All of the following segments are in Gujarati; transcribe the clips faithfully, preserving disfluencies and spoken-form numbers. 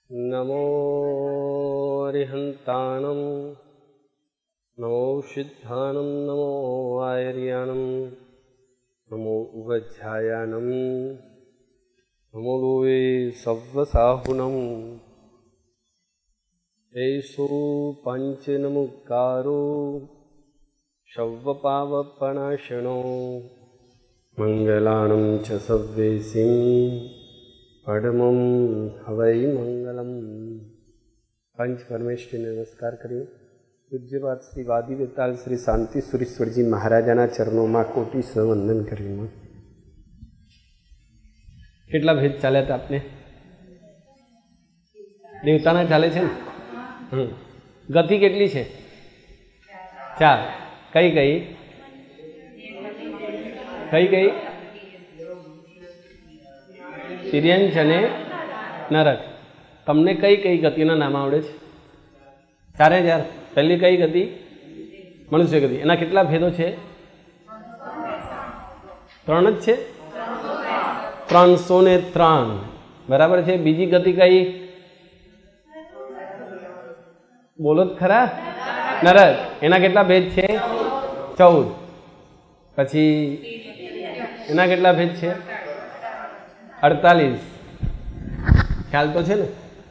नमो अरिहन्ताणं नमो सिद्धाणं नमो आयर्याणं नमो उवध्यायानं नमो लोवे सव्वसाहुनं एषो पञ्चनमुक्कारो शव्वपावपणाशनो मंगलानं च सव्वेसिं परमं हवै मंगलम। पंच परमेश्वर नमस्कार करिए। पूज्यपाद श्री वादी वेताल श्री शांति सुरेश्वर जी महाराजाना चरणों में कोटि स वंदन करिए। કેટલા ભેદ ચાલ્યા હતા આપને? દેવતાના ચાલે છે ને? હમ ગતિ કેટલી છે? ચાર. કઈ કઈ કઈ કઈ તિર્યંચ અને નરક. તમને કઈ કઈ ગતિના નામ આવડે છે? ચારે ચાર. પહેલી કઈ ગતિ? મનુષ્ય ગતિ. એના કેટલા ભેદો છે? ત્રણ જ છે. ત્રણસો ને ત્રણ. બરાબર છે. બીજી ગતિ કઈ? બોલો જ ખરા. નરક. એના કેટલા ભેદ છે? ચૌદ. પછી એના કેટલા ભેદ છે? અડતાલીસ. ખ્યાલ તો છે ને?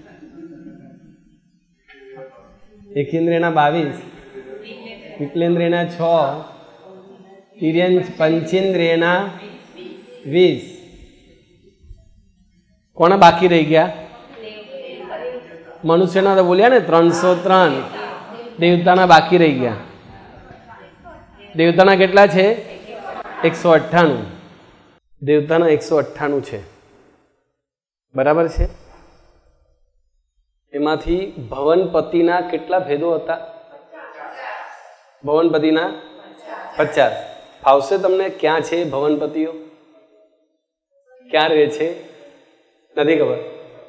એકેન્દ્રિયના બાવીસ, વિકલેન્દ્રિયના છ, તિર્યંચ પંચેન્દ્રિયના વીસ. કોના બાકી રહી ગયા? મનુષ્યના તો બોલ્યા ને ત્રણસો ત્રણ. દેવતાના બાકી રહી ગયા. દેવતાના કેટલા છે? એકસો અઠ્ઠાણું. દેવતાના એકસો અઠ્ઠાણું છે. બરાબર છે. એમાંથી ભવનપતિના કેટલા ભેદો હતા? ભવનપતિના પચાસ. ફાવશે તમને? ક્યાં છે ભવનપતિઓ? ક્યાં રહે છે? નથી ખબર.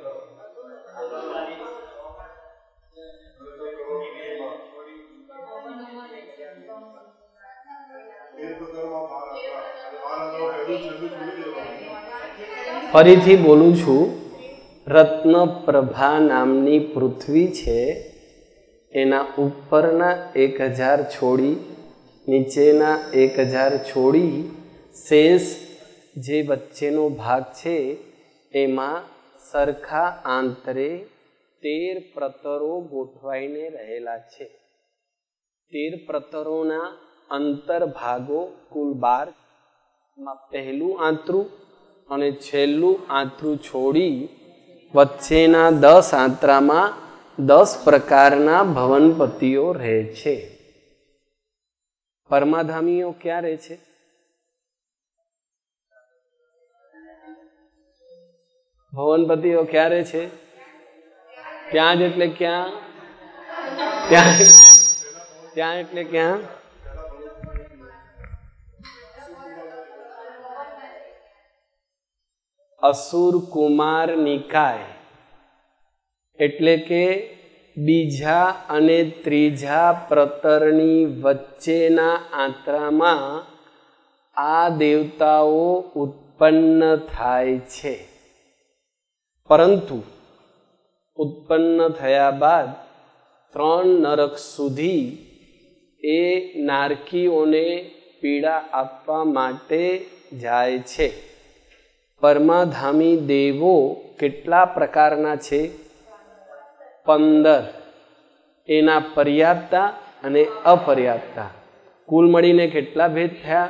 ફરીથી બોલું છું. રત્નપ્રભા નામની પૃથ્વી છે. એના ઉપરના એક હજાર છોડી, નીચેના એક હજાર છોડી, શેષ જે વચ્ચેનો ભાગ છે એમાં સરખા આંતરે તેર પ્રતરો ગોઠવાઈને રહેલા છે. તેર પ્રતરોના અંતર ભાગો કુલ બાર. પહેલું આંતરું અને છેલ્લું આંતરું છોડી વચ્ચેના દસ આંતરામાં દસ પ્રકારના ભવનપતિઓ રહે છે. પરમાધામીઓ ક્યાં રહે છે? ભવનપતિઓ ક્યાં રહે છે? ત્યાં જ એટલે ક્યાં? ત્યાં ત્યાં એટલે ક્યાં? અસુર કુમાર નિકાય એટલે કે બીજા અને ત્રીજા પ્રતરની વચ્ચેના આંતરામાં આ દેવતાઓ ઉત્પન્ન થાય છે. પરંતુ ઉત્પન્ન થયા બાદ ત્રણ નરક સુધી એ નારકીઓને પીડા આપવા માટે જાય છે. પરમાધામી દેવો કેટલા પ્રકારના છે? પંદર. એના પર્યાપ્તા અને અપર્યાપ્તા કુલ મળીને કેટલા ભેદ થયા?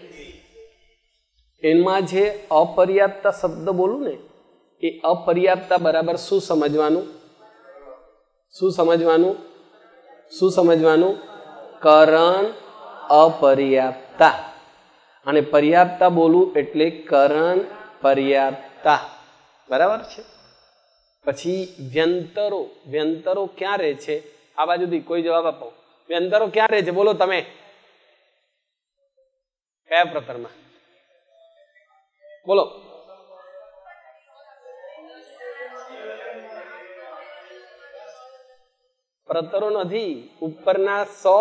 એમાં જે અપર્યાપ્તા શબ્દ બોલું ને, એ અપર્યાપ્તા બરાબર શું સમજવાનું? શું સમજવાનું? શું સમજવાનું? કરણ અપર્યાપ્તા. અને પર્યાપ્તા બોલું એટલે કરણ પર્યાપ્તા. બરાબર છે. પછી વ્યંતરો. વ્યંતરો ક્યાં રહે છે? આ બાજુથી કોઈ જવાબ આપો. વ્યંતરો ક્યાં રહે છે? બોલો તમે. કયા પ્રકારમાં? બોલો. પ્રતરો નથી. ઉપરના સો,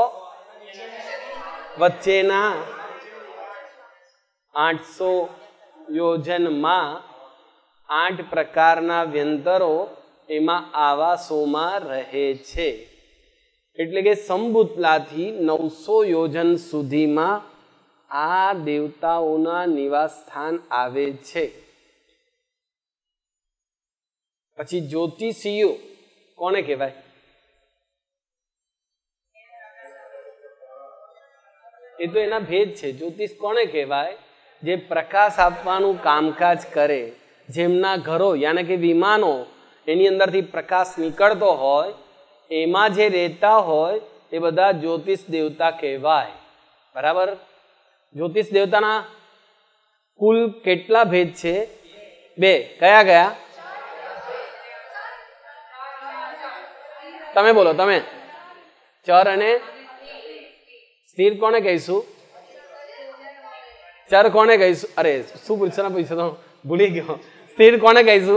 વચ્ચેના આઠસો યોજનમાં આઠ પ્રકારના વ્યંતરો એમાં આવાસોમાં રહે છે. એટલે કે સંબુતલાથી નવસો યોજન સુધીમાં આ દેવતાઓના નિવાસ સ્થાન આવે છે. પછી જ્યોતિષીઓ કોને કહેવાય? એ તો એના ભેદ છે. જ્યોતિષ કોને કહેવાય? જે પ્રકાશ આપવાનું કામકાજ કરે, જેમના ઘરો યાને કે વિમાનો એની અંદરથી પ્રકાશ નીકળતો હોય, એમાં જે રહેતા હોય એ બધા જ્યોતિષ દેવતા કહેવાય. બરાબર? જ્યોતિષ દેવતાના કુલ કેટલા ભેદ છે? બે. કયા કયા? તમે બોલો, તમે. ચર અને સ્થિર કોને કહીશું? ચર કોને કહીશું? અરે શું પૂછો પૂછો તો ભૂલી ગયો. સ્થિર કોને કહીશું?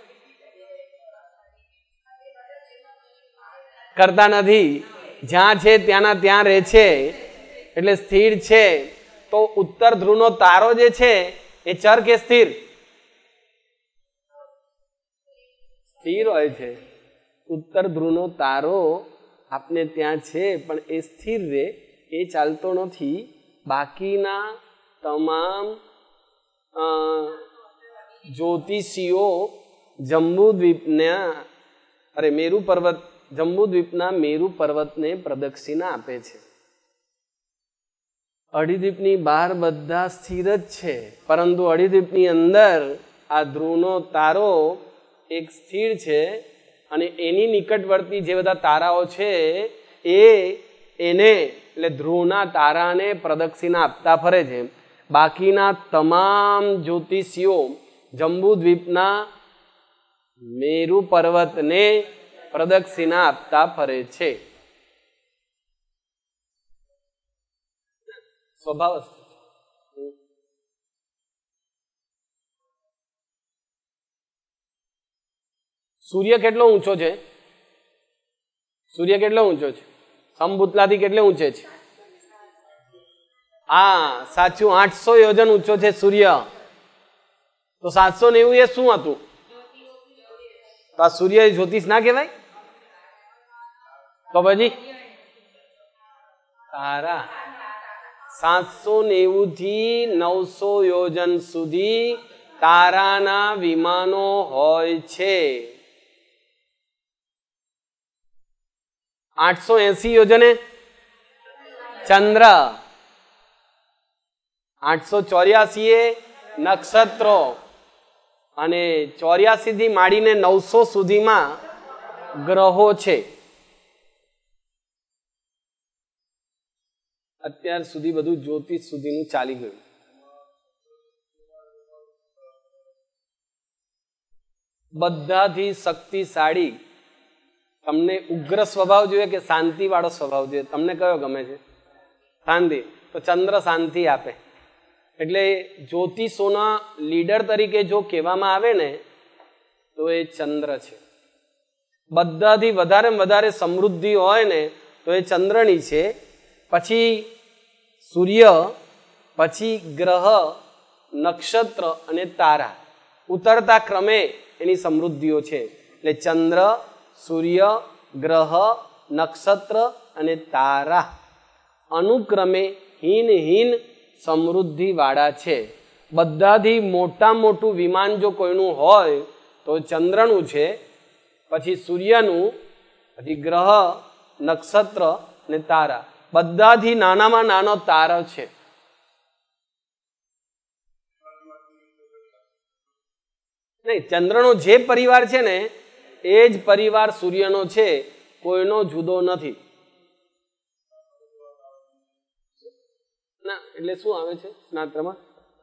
કરતા નથી, જ્યાં છે ત્યાંના ત્યાં રહે છે એટલે સ્થિર છે. તો ઉત્તર ધ્રુવનો તારો જે છે એ ચર કે સ્થિર? સ્થિર હોય છે. ઉત્તર ધ્રુવનો તારો આપને ત્યાં છે પણ એ સ્થિર રે, એ ચાલતો નથી. બાકીના તમામ જ્યોતિષીઓ જંબુદ્વીપના અરે મેરુ પર્વત જંબુદ્વીપના મેરુ પર્વતને પ્રદક્ષિણા આપે છે. અઢીદ્વીપની બહાર બધા સ્થિર જ છે, પરંતુ અઢીદ્વીપની અંદર આ ધ્રુવનો તારો એક સ્થિર છે અને એની નિકટવર્તી જે બધા તારાઓ છે એ એને એટલે ધ્રુવના તારાને પ્રદક્ષિણા આપતા ફરે છે. બાકીના તમામ જ્યોતિષીઓ જંબુદ્વીપના મેરુ પર્વતને પ્રદક્ષિણા આપતા ફરે છે. સ્વભાવ. સૂર્ય કેટલો ઊંચો છે? સૂર્ય કેટલો ઊંચો છે? સમભૂતલાથી કેટલે ઊંચે છે? હા સાચું, આઠસો યોજન ઊંચો છે સૂર્ય. તો સાતસો નેવું એ શું હતું? તો આ સૂર્ય જ્યોતિષ ના કહેવાય? તો પછી તારા. સાતસો નેવું થી નવસો યોજન સુધી તારાના વિમાનો હોય છે. આઠસો એસી યોજને ચંદ્ર, આઠસો ચોર્યાસી એ નક્ષત્રો અને ચોર્યાસી થી માંડીને નવસો સુધીમાં ગ્રહો છે. અત્યાર સુધી બધું જ્યોતિષ સુધીનું ચાલી ગયું. બધાથી શક્તિશાળી તમને ઉગ્ર સ્વભાવ જોઈએ કે શાંતિ વાળો સ્વભાવ જોઈએ? તમને કયો ગમે છે? શાંતિ. તો ચંદ્ર શાંતિ આપે. એટલે જ્યોતિષોના લીડર તરીકે જો કહેવામાં આવે ને તો એ ચંદ્ર છે. બધાથી વધારે વધારે સમૃદ્ધિ હોય ને તો એ ચંદ્રની છે. પછી સૂર્ય, પછી ગ્રહ, નક્ષત્ર અને તારા ઉતરતા ક્રમે એની સમૃદ્ધિઓ છે. એટલે ચંદ્ર, સૂર્ય, ગ્રહ, નક્ષત્ર અને તારા અનુક્રમે હીન હીન સમૃદ્ધિ વાળા છે. બધાથી મોટા મોટું વિમાન જો કોઈનું હોય તો ચંદ્રનું છે, પછી સૂર્યનું, પછી ગ્રહ, નક્ષત્ર અને તારા. બધાથી નાનામાં નાનો તારો છે. નહીં, ચંદ્રનો જે પરિવાર છે ને એ જ પરિવાર સૂર્યનો છે, કોઈનો જુદો નથી. ના એટલે શું આવે છે નાત્રમાં?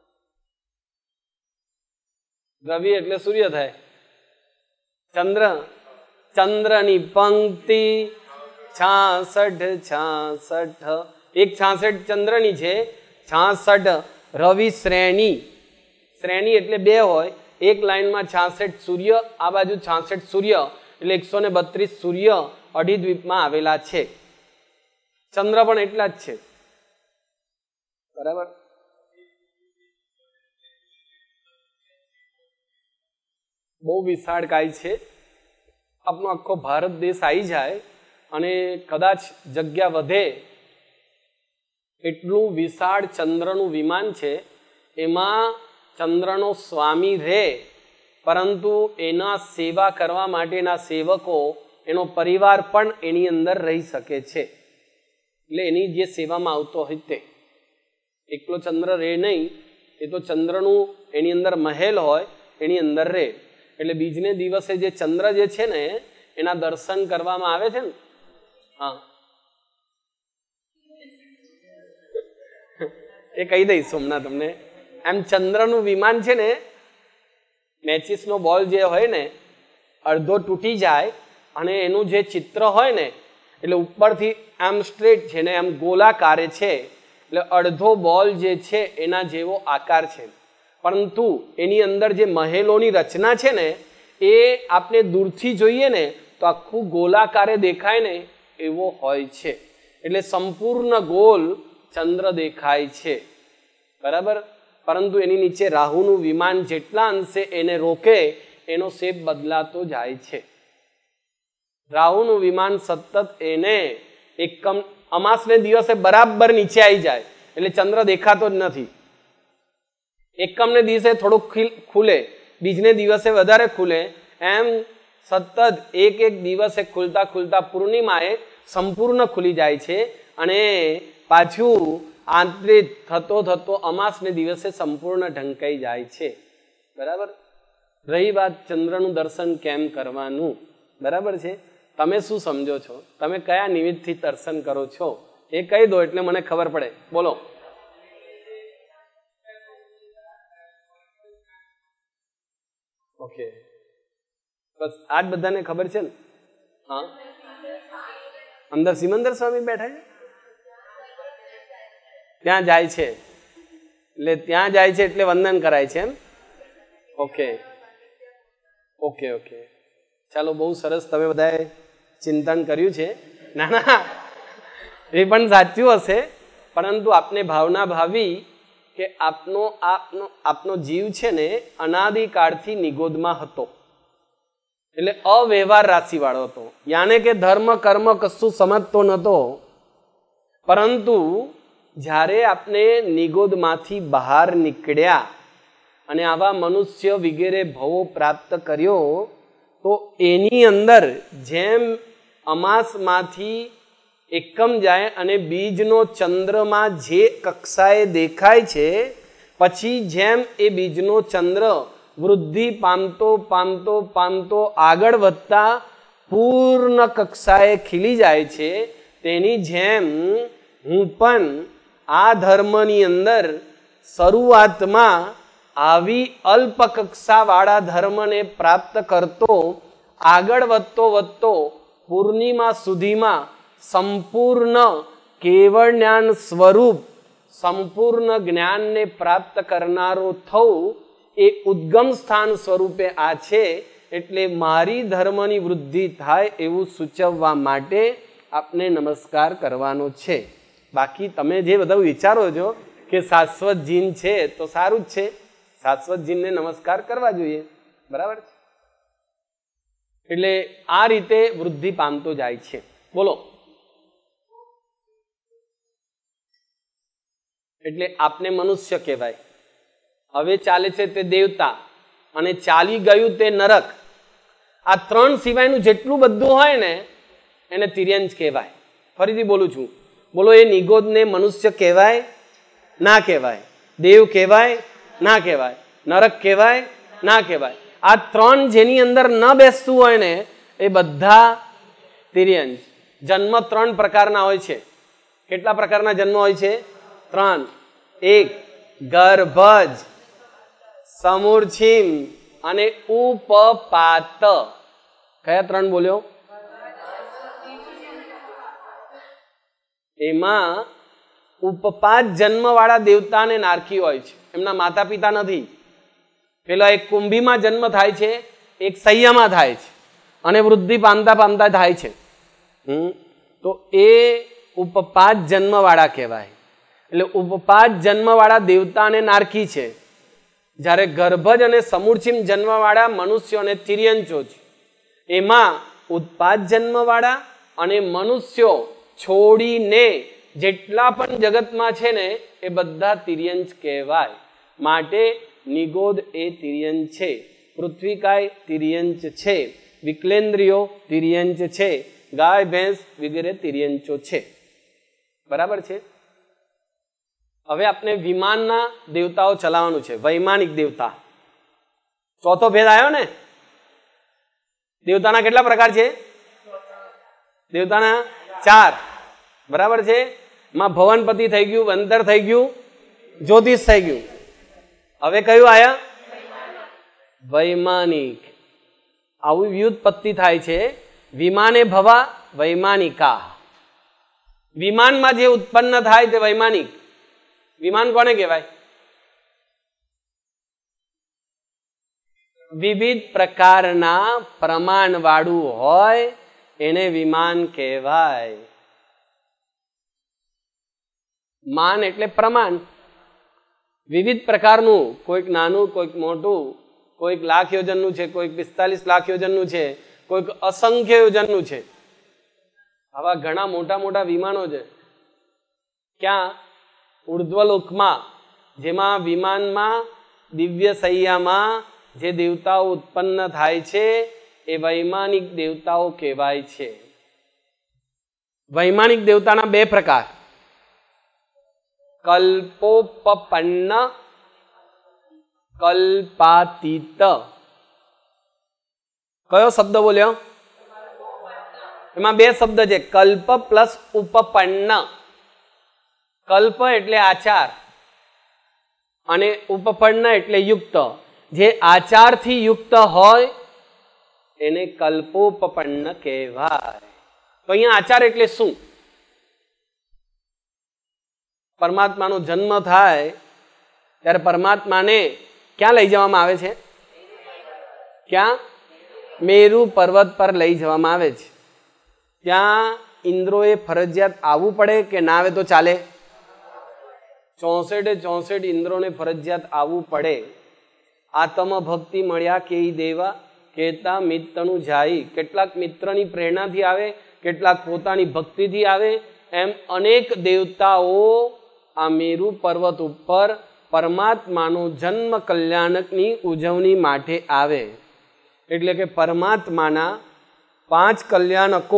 રવિ એટલે સૂર્ય થાય. ચંદ્ર, ચંદ્રની પંક્તિ છાસઠ છાસઠ એક છાસઠ ચંદ્રની છે, છાસઠ રવિ શ્રેણી. શ્રેણી એટલે બે હોય, એક લાઈનમાં છાસઠ સૂર્ય, આ બાજુ છાસઠ સૂર્ય, એટલે એકસો ને બત્રીસ સૂર્ય અઢીદ્વીપમાં આવેલા છે. ચંદ્ર પણ એટલા જ છે. બરાબર? બહુ વિશાળ કાય છે. આપણો આખો ભારત દેશ આવી જાય અને કદાચ જગ્યા વધે એટલું વિશાળ ચંદ્રનું વિમાન છે, એમાં ચંદ્રનો સ્વામી રહે, પરંતુ એના સેવા કરવા માટેના સેવકો, એનો પરિવાર પણ એની અંદર રહી શકે છે. એટલે એની જે સેવામાં આવતો હોય તે એકલો ચંદ્ર રહે નહીં, એ તો ચંદ્રનું એની અંદર મહેલ હોય, એની અંદર રહે. એટલે બીજને દિવસે જે ચંદ્ર જે છે ને એના દર્શન કરવામાં આવે છે ને. હા, એ કહી દઈશ હમણાં તમને. એમ ચંદ્રનું વિમાન છે ને, મેચિસનો બોલ જે હોય ને અડધો તૂટી જાય અને એનું જે ચિત્ર હોય ને, એટલે ઉપરથી આમ સ્ટ્રેટ છે ને આમ ગોલાકારે છે, એટલે અડધો બોલ જે છે એના જેવો આકાર છે, પરંતુ એની અંદર જે મહેલોની રચના છે ને એ આપણે દૂરથી જોઈએ ને તો આખું ગોલાકારે દેખાય ને એવો હોય છે. એટલે સંપૂર્ણ ગોલ ચંદ્ર દેખાય છે, બરાબર. પરંતુ એની નીચે રાહુનું વિમાન જેટલા અંશે એને રોકે એનો શેપ બદલાતો જાય છે. રાહુનું વિમાન સતત એને એકમ અમાસને દિવસે બરાબર નીચે આવી જાય એટલે ચંદ્ર દેખાતો જ નથી. એકમને દિવસે થોડુંક ખુલે, બીજને દિવસે વધારે ખુલે, એમ સતત એક એક દિવસે ખુલતા ખુલતા પૂર્ણિમાએ સંપૂર્ણ ખુલી જાય છે અને પાછું આંતરિક થતો થતો અમાસને દિવસે સંપૂર્ણ ઢંકાઈ જાય છે, બરાબર. રહી વાત ચંદ્રનું દર્શન કેમ કરવાનું, બરાબર છે. તમે શું સમજો છો? તમે કયા નિમિત્તથી દર્શન કરો છો એ કહી દો એટલે મને ખબર પડે. બોલો. ઓકે, બસ આજ બધાને ખબર છે ને? હા, અંદર સિમંદર સ્વામી બેઠા છે, ત્યાં જાય છે એટલે ત્યાં જાય છે એટલે વંદન કરાય છે એમ. ઓકે ઓકે ઓકે ચાલો, બહુ સરસ તમે બધાએ ચિંતન કર્યું છે. ના ના, એ પણ સાચું હશે, પરંતુ આપને ભાવના ભાવી કે આપનો આપનો આપનો જીવ છે ને અનાદિકાળથી નિગોદમાં હતો, એટલે અવ્યવહાર રાશિ વાળો હતો. યાને કે ધર્મ કર્મ કશું સમજતો નતો, પરંતુ જ્યારે આપને નિગોદમાંથી બહાર નીકળ્યા અને આવા મનુષ્ય વગેરે ભવો પ્રાપ્ત કર્યો, તો એની અંદર જેમ અમાસમાંથી એકમ જાય અને બીજનો ચંદ્રમાં જે કક્ષાએ દેખાય છે, પછી જેમ એ બીજનો ચંદ્ર વૃદ્ધિ પામતો પામતો પામતો આગળ વધતા પૂર્ણ કક્ષાએ ખીલી જાય છે, તેની જેમ હું પણ આ ધર્મની અંદર શરૂઆતમાં આવી અલ્પ કક્ષાવાળા ધર્મને પ્રાપ્ત કરતો આગળ વધતો વધતો પૂર્ણિમા સુધીમાં સંપૂર્ણ કેવળ જ્ઞાન સ્વરૂપ સંપૂર્ણ જ્ઞાનને પ્રાપ્ત કરનારો થવું એ ઉદ્ગમ સ્થાન સ્વરૂપે આ છે. એટલે મારી ધર્મની વૃદ્ધિ થાય એવું સૂચવવા માટે આપને નમસ્કાર કરવાનો છે. બાકી તમે જે બધા વિચારો છો કે શાશ્વત જીન છે તો સારું જ છે, શાશ્વત જીનને નમસ્કાર કરવા જોઈએ, બરાબર છે. એટલે આ રીતે વૃદ્ધિ પામતો જાય છે. બોલો. એટલે આપને મનુષ્ય કહેવાય, હવે ચાલે છે તે દેવતા અને ચાલી ગયું તે નરક. આ ત્રણ સિવાયનું જેટલું બધું હોય ને એને તિર્યંજ કહેવાય. ફરીથી બોલું છું, બોલો. એ નિગોદને મનુષ્ય કહેવાય? ના કહેવાય. દેવ કહેવાય? ના કહેવાય. નરક કહેવાય? ના કહેવાય. આ ત્રણ જેની અંદર ન બેસતું હોય ને એ બધા તિર્યંજ. જન્મ ત્રણ પ્રકારના હોય છે. કેટલા પ્રકારના જન્મ હોય છે? ત્રણ. એક ગર્ભજ, સમૂર્છિમ અને ઉપપાત. કયા ત્રણ બોલ્યો? એમાં ઉપપાત જન્મ વાળા દેવતા અને નારકી હોય છે, એમના માતા પિતા નથી. પેલા એક કુંભીમાં જન્મ થાય છે, એક સૈયામાં થાય છે અને વૃદ્ધિ પામતા પામતા થાય છે. હમ તો એ ઉપપાત જન્મ વાળા કહેવાય. એટલે ઉપપાત જન્મ વાળા દેવતા અને નારકી છે, જ્યારે ગર્ભજ અને સમૂર્છિમ જન્મ વાળા મનુષ્યો અને તિર્યંચો છે. એમાં ઉત્પાદ જન્મવાળા અને મનુષ્યો છોડીને જેટલા પણ જગતમાં છે ને એ બધા તિર્યંચ કહેવાય. માટે નિગોદ એ તિર્યંચ છે, પૃથ્વીકાય તિર્યંચ છે, વિકલેન્દ્રિયો તિર્યંચ છે, ગાય ભેંસ વગેરે તિર્યંચો છે. બરાબર છે. હવે આપણે વિમાનના દેવતાઓ ચલાવવાનું છે. વૈમાનિક દેવતા, ચોથો ભેદ આવ્યો ને. દેવતાના કેટલા પ્રકાર છે? દેવતાના ચાર. બરાબર છે. માં ભવનપતિ થઈ ગયું, વંતર થઈ ગયું, જ્યોતિષ થઈ ગયું. હવે કયું આયા? વૈમાનિક. આવું વ્યુત્પત્તિ થાય છે. વિમાને ભવા વૈમાનિકા. વિમાનમાં જે ઉત્પન્ન થાય તે વૈમાનિક. વિમાન કોને કહેવાય? વિવિધ પ્રકારના પ્રમાણ વાળું હોય એને વિમાન કહેવાય. માન એટલે પ્રમાણ. વિવિધ પ્રકારનું, કોઈક નાનું, કોઈક મોટું, કોઈક લાખ યોજનનું છે, કોઈક પિસ્તાલીસ લાખ યોજનનું છે, કોઈક અસંખ્ય યોજનનું છે. આવા ઘણા મોટા મોટા વિમાનો છે. ક્યાં? ઉર્ધ્વલોકમાં, જેમાં વિમાનમાં દિવ્ય સૈયામાં જે દેવતાઓ ઉત્પન્ન થાય છે એ વૈમાનિક દેવતાઓ કહેવાય છે. વૈમાનિક દેવતાના બે પ્રકાર, કલ્પોપપન્ન, કલ્પાતીત. કયો શબ્દ બોલ્યો? એમાં બે શબ્દ છે, કલ્પ પ્લસ ઉપપન્ન. કલ્પ એટલે આચાર અને ઉપપન્ન એટલે યુક્ત. જે આચારથી યુક્ત હોય એને કલ્પોપપન્ન કહેવાય. તો અહીંયા આચાર એટલે શું? પરમાત્માનો જન્મ થાય ત્યારે પરમાત્માને ક્યાં લઈ જવામાં આવે છે? ક્યાં? મેરુ પર્વત પર લઈ જવામાં આવે છે. ત્યાં ઇન્દ્રોએ ફરજિયાત આવવું પડે કે ના આવે તો ચાલે? ચોસઠે ચોસઠ ઇન્દ્રોને ફરજિયાત આવવું પડે. આત્મ ભક્તિ મળ્યા કે દેવા કહેતા મિત્રનું જાય. કેટલાક મિત્રની પ્રેરણાથી આવે, કેટલાક પોતાની ભક્તિથી આવે. એમ અનેક દેવતાઓ આ મેરુ પર્વત ઉપર પરમાત્માનો જન્મ કલ્યાણકની ઉજવણી માટે આવે. એટલે કે પરમાત્માના પાંચ કલ્યાણકો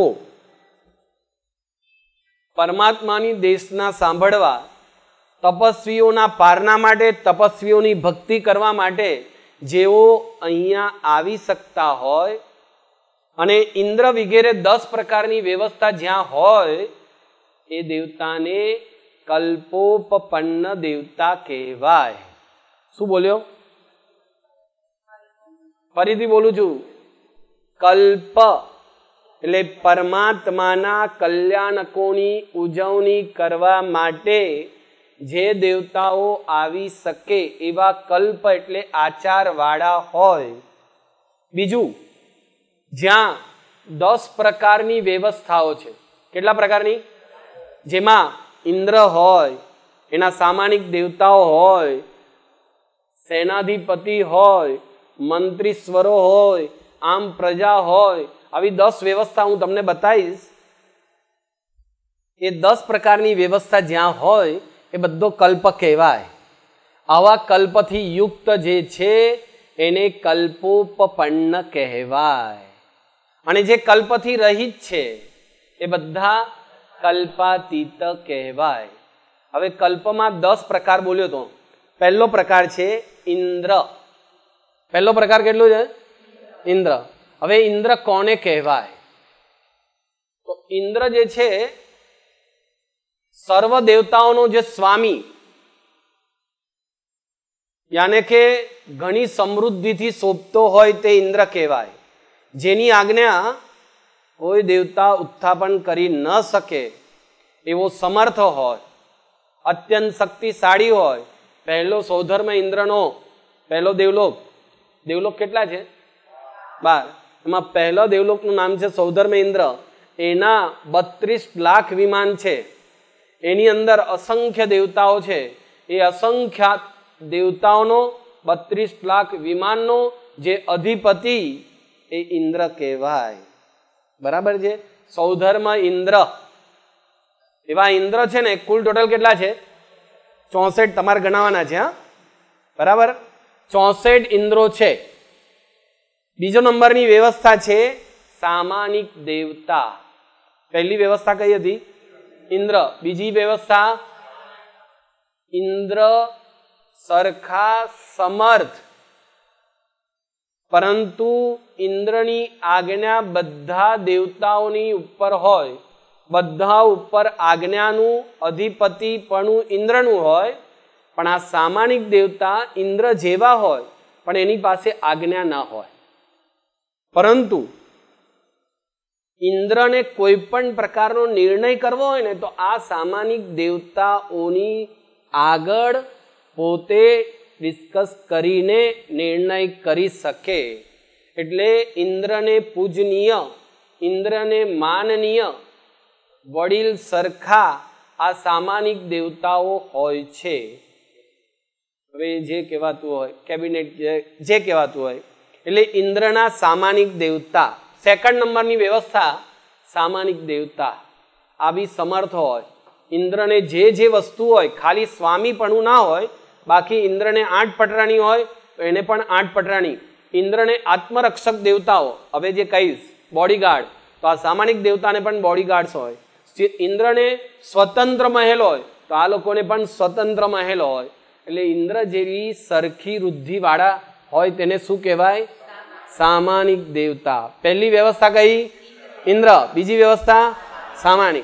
પરમાત્માની દેશના સાંભળવા, તપસ્વીઓના પારના માટે, તપસ્વીઓની ભક્તિ કરવા માટે જેઓ અહીંયા આવી શકતા હોય અને ઇન્દ્ર વગેરે દસ પ્રકારની વ્યવસ્થા જ્યાં હોય એ દેવતાને કલ્પોપપન્ન દેવતા કહેવાય. શું બોલ્યો? ફરીથી બોલું છું. કલ્પ એટલે પરમાત્માના કલ્યાણકોની ઉજવણી કરવા માટે જે દેવતાઓ આવી શકે એવા કલ્પ એટલે આચાર વાળા હોય. બીજું, જ્યાં દસ પ્રકારની વ્યવસ્થાઓ છે. કેટલા પ્રકારની? જેમાં ઇન્દ્ર હોય, એના સામાનિક દેવતાઓ હોય, સેનાધિપતિ હોય, મંત્રીશ્વરો હોય, આમ પ્રજા હોય, આવી દસ વ્યવસ્થા હું તમને બતાવીશ. એ દસ પ્રકારની વ્યવસ્થા જ્યાં હોય એ બધો કલ્પ કહેવાય. આવા કલ્પથી યુક્ત જે છે એને કલ્પોપપન્ન કહેવાય. અને જે કલ્પથી રહિત છે એ બધા કલ્પાતીત કહેવાય. હવે કલ્પમાં દસ પ્રકાર બોલ્યો તો પહેલો પ્રકાર છે ઇન્દ્ર. પહેલો પ્રકાર કેટલો છે? ઇન્દ્ર. હવે ઇન્દ્ર કોને કહેવાય? તો ઇન્દ્ર જે છે સર્વ દેવતાઓનો જે સ્વામી, યાને કે ઘણી સમૃદ્ધિથી શોભતો હોય તે ઇન્દ્ર કહેવાય. જેની આજ્ઞા કોઈ દેવતા ઉત્થાપન કરી ન શકે એવો સમર્થ હોય, અત્યંત શક્તિશાળી હોય. પહેલો સૌધર્મ ઇન્દ્રનો પહેલો દેવલોક. દેવલોક કેટલા છે? બાર. એમાં પહેલો દેવલોકનું નામ છે સૌધર્મ ઇન્દ્ર. એના બત્રીસ લાખ વિમાન છે. એની અંદર અસંખ્ય દેવતાઓ છે. એ અસંખ્ય દેવતાઓનો બત્રીસ લાખ વિમાનનો જે અધિપતિ એ ઇન્દ્ર કહેવાય. બરાબર છે. સૌધર્મ ઇન્દ્ર, એવા ઇન્દ્ર છે ને કુલ ટોટલ કેટલા છે? ચોસઠ તમારે ગણાવવાના છે. હા, બરાબર, ચોસઠ ઇન્દ્રો છે. બીજો નંબરની વ્યવસ્થા છે સામાનિક દેવતા. પહેલી વ્યવસ્થા કઈ હતી? ઇન્દ્ર. બીજી વ્યવસ્થા ઇન્દ્ર સરખા સમર્થ, પરંતુ ઇન્દ્રની આજ્ઞા બધા દેવતાઓની ઉપર હોય, બધા ઉપર આજ્ઞાનું અધિપતિપણું ઇન્દ્રનું હોય, પણ આ સામાનિક દેવતા ઇન્દ્ર જેવા હોય પણ એની પાસે આજ્ઞા ના હોય. પરંતુ ઇન્દ્રને કોઈ પણ પ્રકારનો નિર્ણય કરવો હોય ને તો આ સામાનિક દેવતાઓની આગળ પોતે ડિસ્કસ કરીને નિર્ણય કરી શકે. એટલે ઇન્દ્રને પૂજનીય, ઇન્દ્રને માનનીય, વડીલ સરખા આ સામાનિક દેવતાઓ હોય છે. હવે જે કહેવાતું હોય કેબિનેટ જે કહેવાતું હોય એટલે ઇન્દ્રના સામાનિક દેવતા. સેકન્ડ નંબરની વ્યવસ્થા સામાનિક દેવતા આવી સમર્થ હોય. ઇન્દ્રને જે જે વસ્તુ હોય ખાલી સ્વામીપણું ના હોય, બાકી ઇન્દ્રને આઠ પટરાણી હોય તો એને પણ આઠ પટરાણી. ઇન્દ્રને આત્મરક્ષક દેવતાઓ, હવે જે કહીશ બોડીગાર્ડ, તો આ સામાનિક દેવતાને પણ બોડીગાર્ડ્સ હોય. ઇન્દ્રને સ્વતંત્ર મહેલ હોય તો આ લોકોને પણ સ્વતંત્ર મહેલ હોય. એટલે ઇન્દ્ર જેવી સરખી વૃદ્ધિવાળા હોય તેને શું કહેવાય? સામાનિક દેવતા. પહેલી વ્યવસ્થા કઈ? ઇન્દ્ર. બીજી વ્યવસ્થા સામાનિક.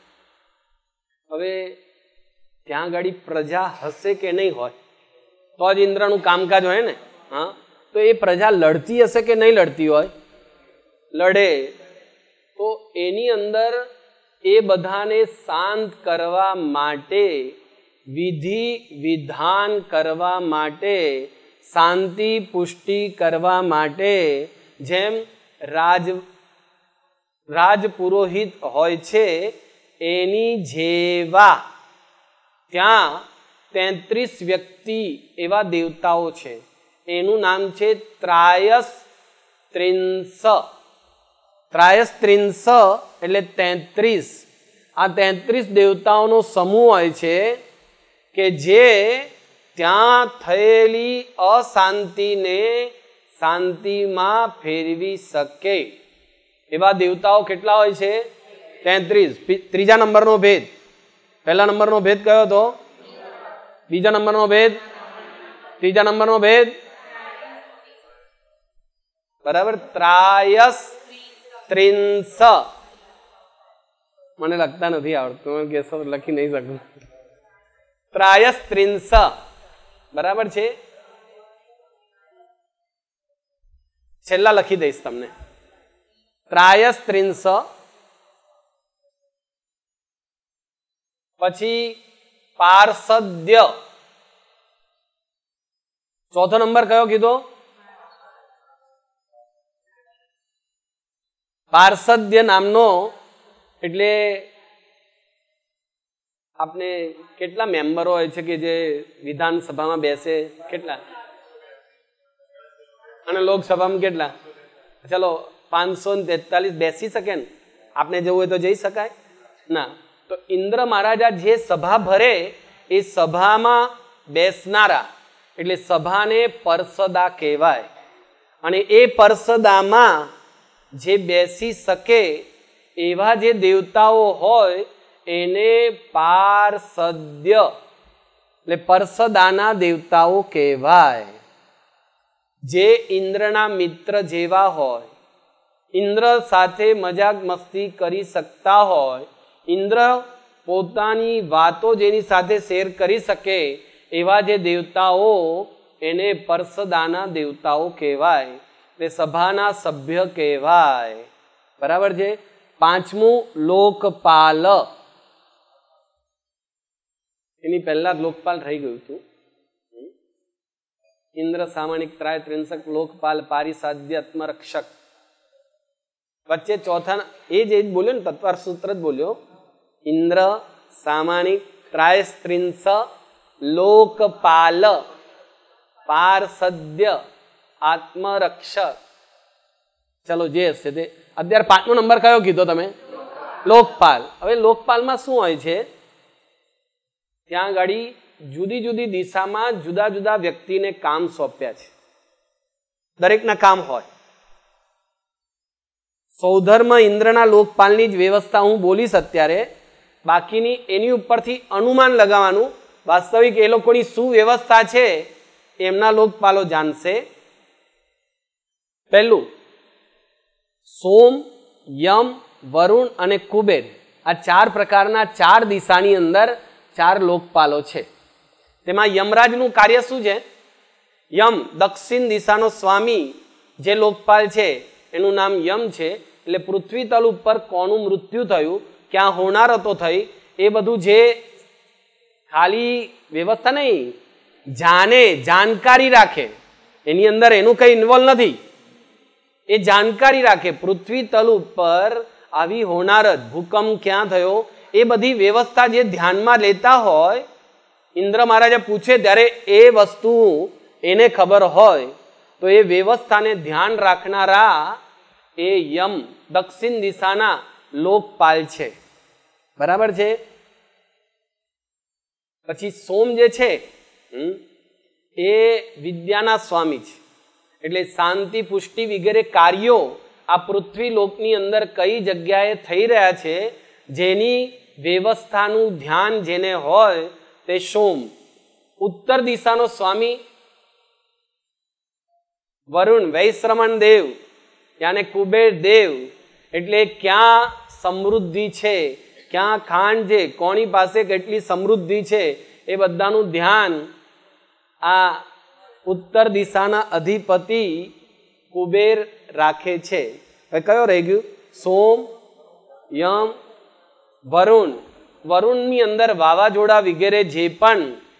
હવે ત્યાં ગાડી પ્રજા હશે કે નહીં હોય તો જ ઇન્દ્રનું કામકાજ હોય ને. હા, તો એ પ્રજા લડતી હશે કે નહીં લડતી હોય? લડે. તો એની અંદર એ બધાને શાંત કરવા માટે, વિધિ વિધાન કરવા માટે, શાંતિ પુષ્ટિ કરવા માટે, જેમ રાજ રાજપુરોહિત હોય છે એની જેવા ત્યાં તેત્રીસ વ્યક્તિ એવા દેવતાઓ છે. એનું નામ છે ત્રાયસ ત્રિંસ. ત્રાયસ ત્રિંસ એટલે તેત્રીસ. આ તેત્રીસ દેવતાઓનો સમૂહ હોય છે કે જે ત્યાં થયેલી અશાંતિને શાંતિમાં ફેરવી શકે એવા દેવતાઓ કેટલા હોય છે? તેત્રીસ. ત્રીજા નંબરનો ભેદ. પહેલા નંબરનો ભેદ કયો હતો? બીજા નંબરનો ભેદ? ત્રીજા નંબરનો ભેદ બરાબર. ત્રાયસ ત્રિંસ. મને લખતા નથી આવડતું, કેસો લખી નહીં શકું. ત્રાયસ ત્રિંસ બરાબર છે. છેલ્લા લખી દઈશ તમને. ત્રાયસ ત્રિંસ, પછી પાર્ષદ્ય. ચોથો નંબર કયો કીધો? પાર્ષદ્ય નામનો. એટલે આપણે કેટલા મેમ્બરો હોય છે કે જે વિધાનસભામાં બેસે? કેટલા? અને લોકસભામાં કેટલા? ચલો પાંચસો ને તેતાલીસ બેસી શકે ને? આપણે જવું હોય તો જઈ શકાય ના. તો ઇન્દ્ર મહારાજા જે સભા ભરે એ સભામાં બેસનારા, એટલે સભાને પર્ષદા કહેવાય. અને એ પર્ષદામાં જે બેસી શકે એવા જે દેવતાઓ હોય એને પાર્ષદ્ય એટલે પર્ષદાના દેવતાઓ કહેવાય. જે ઇન્દ્રના મિત્ર જેવા હોય, ઇન્દ્ર સાથે મજાક મસ્તી કરી શકતા હોય, ઇન્દ્ર પોતાની વાતો જેની સાથે શેર કરી શકે એવા જે દેવતાઓ એને પર્ષદાના દેવતાઓ કહેવાય. તે સભાના સભ્ય કહેવાય. બરાબર છે. પાંચમું લોકપાલ. એની પહેલા લોકપાલ થઈ ગયું હતું. ઇન્દ્ર સામાનિક ત્રાય ત્રિંસક લોકપાલ પારિસાધ્ય આત્મરક્ષક. વચ્ચે ચોથા એ જ બોલ્યો ને, તત્વાર સૂત્ર જ બોલ્યો. ઇન્દ્ર સામાનિક ત્રાય ત્રિંસ લોકપાલ પાર્ષદ્ય આત્મરક્ષક. ચલો જે હશે તે. અત્યારે પાંચમો નંબર કયો કીધો તમે? લોકપાલ. હવે લોકપાલમાં શું હોય છે? ત્યાં આગળ જુદી જુદી દિશામાં જુદા જુદા વ્યક્તિને કામ સોંપ્યા છે. દરેકના કામ હોય. સૌધર્મ ઇન્દ્રના લોકપાલની જ વ્યવસ્થા હું બોલીશ અત્યારે, બાકીની એની ઉપરથી અનુમાન લગાવવાનું. વાસ્તવિક એ લોકોની શું વ્યવસ્થા છે એમના લોકપાલો જાણશે. પહેલું, સોમ, યમ, વરુણ અને કુબેર, આ ચાર પ્રકારના ચાર દિશાની અંદર ચાર લોકપાલો છે. તેમાં યમરાજનું કાર્ય શું છે? યમ દક્ષિણ દિશાનો સ્વામી જે લોકપાલ છે એનું નામ યમ છે. એટલે પૃથ્વી તલ ઉપર કોનું મૃત્યુ થયું, ક્યાં હોનારતો થઈ, એ બધું જે ખાલી વ્યવસ્થા નહીં, જાણે જાણકારી રાખે, એની અંદર એનું કઈ ઇન્વોલ્વ નથી, એ જાણકારી રાખે. પૃથ્વી તલ ઉપર આવી હોનારત, ભૂકંપ ક્યાં થયો, એ બધી વ્યવસ્થા જે ધ્યાનમાં લેતા હોય, ઇન્દ્ર મહારાજે પૂછે ત્યારે એ વસ્તુ એને ખબર હોય તો એ વ્યવસ્થાને ધ્યાન રાખનારા એ યમ દક્ષિણ દિશાના લોકપાલ છે. બરાબર છે. પછી સોમ જે છે એ વિદ્યાના સ્વામી છે. એટલે શાંતિ, પુષ્ટિ વગેરે કાર્યો આ પૃથ્વી લોકની અંદર કઈ જગ્યાએ થઈ રહ્યા છે જેની વ્યવસ્થાનું ધ્યાન જેને હોય તે સોમ. ઉત્તર દિશાનો સ્વામી વરુણ, વૈશ્રમણ દેવ યાને કુબેર દેવ. એટલે ક્યાં સમૃદ્ધિ છે, ક્યાં ખાંડ છે, કોની પાસે કેટલી સમૃદ્ધિ છે, એ બધાનું ધ્યાન આ ઉત્તર દિશાના અધિપતિ કુબેર રાખે છે. હવે કયો રહી ગયું? સોમ, યમ, વરુણ. વરુણની અંદર વાવાઝોડા વગેરે જે પણ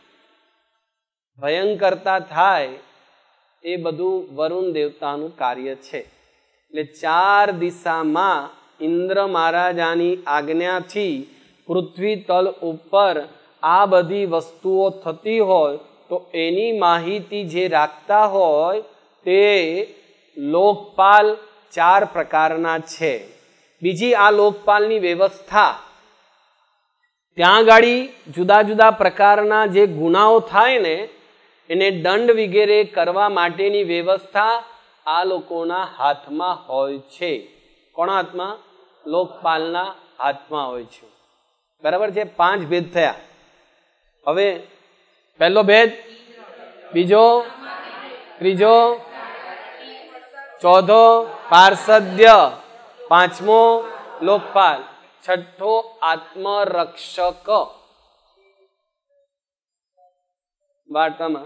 ભયંકરતા થાય એ બધું વરુણ દેવતાનું કાર્ય છે. એટલે ચાર દિશામાં ઇન્દ્ર મહારાજાની આજ્ઞાથી પૃથ્વી તલ ઉપર આ બધી વસ્તુઓ થતી હોય તો એની માહિતી જે રાખતા હોય તે લોકપાલ ચાર પ્રકારના છે. બીજી આ લોકપાલની વ્યવસ્થા, ત્યાં ગાડી જુદા જુદા પ્રકારના જે ગુનાઓ થાય ને એને દંડ વગેરે કરવા માટેની વ્યવસ્થા આ લોકોના હાથમાં હોય છે. કોના હાથમાં? લોકપાલના હાથમાં હોય છે. બરાબર છે. પાંચ ભેદ થયા. હવે પહેલો ભેદ, બીજો, ત્રીજો, ચોથો પાર્ષદ્ય, પાંચમો લોકપાલ, છઠ્ઠો આત્મરક્ષક. વાર્તામાં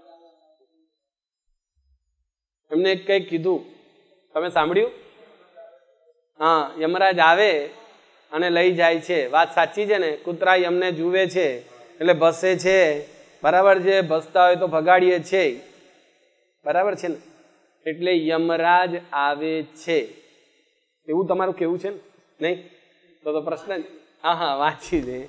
એમને કઈ કીધું, તમે સાંભળ્યું? હા, યમરાજ આવે અને લઈ જાય છે. વાત સાચી છે ને? કૂતરા યમને જુએ છે એટલે ભસે છે. બરાબર છે. ભસતા હોય તો ભગાડીએ છે. બરાબર છે ને? એટલે યમરાજ આવે છે એવું તમારું કેવું છે ને? નહીં તો તો પ્રશ્ન. હા હા વાંચી દે.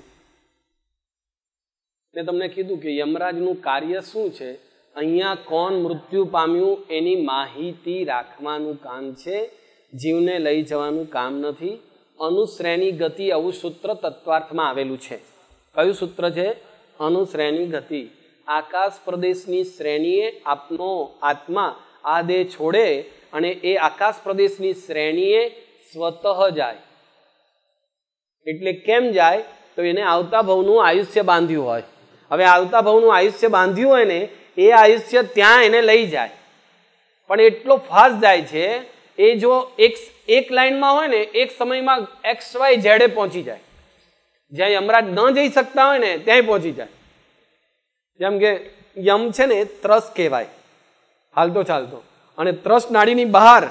મેં તમને કીધું કે યમરાજનું કાર્ય શું છે? અહીંયા કોણ મૃત્યુ પામ્યું એની માહિતી રાખવાનું કામ છે, જીવને લઈ જવાનું કામ નથી. અનુશ્રેણી ગતિ આવું સૂત્ર તત્વાર્થમાં આવેલું છે. કયું સૂત્ર છે? અનુશ્રેણી ગતિ. આકાશ પ્રદેશની શ્રેણીએ આપનો આત્મા આ દેહ છોડે અને એ આકાશ પ્રદેશની શ્રેણીએ સ્વતઃ જાય. એટલે કેમ જાય? તો એને આવતા ભવનું આયુષ્ય બાંધ્યું હોય. હવે આવતા ભવનું આયુષ્ય બાંધ્યું હોય ને એ આયુષ્ય ત્યાં એને લઈ જાય, પણ એટલો ફાસ્ટ જાય છે એ જો એક એક લાઈનમાં હોય ને એક સમયમાં એક્સ વાય ઝેડે પહોંચી જાય. જ્યાં યમરાજ ન જઈ શકતા હોય ને ત્યાંય પહોંચી જાય. જેમ કે યમ છે ને ત્રસ કહેવાય, હાલતો ચાલતો, અને ત્રસ નાડીની બહાર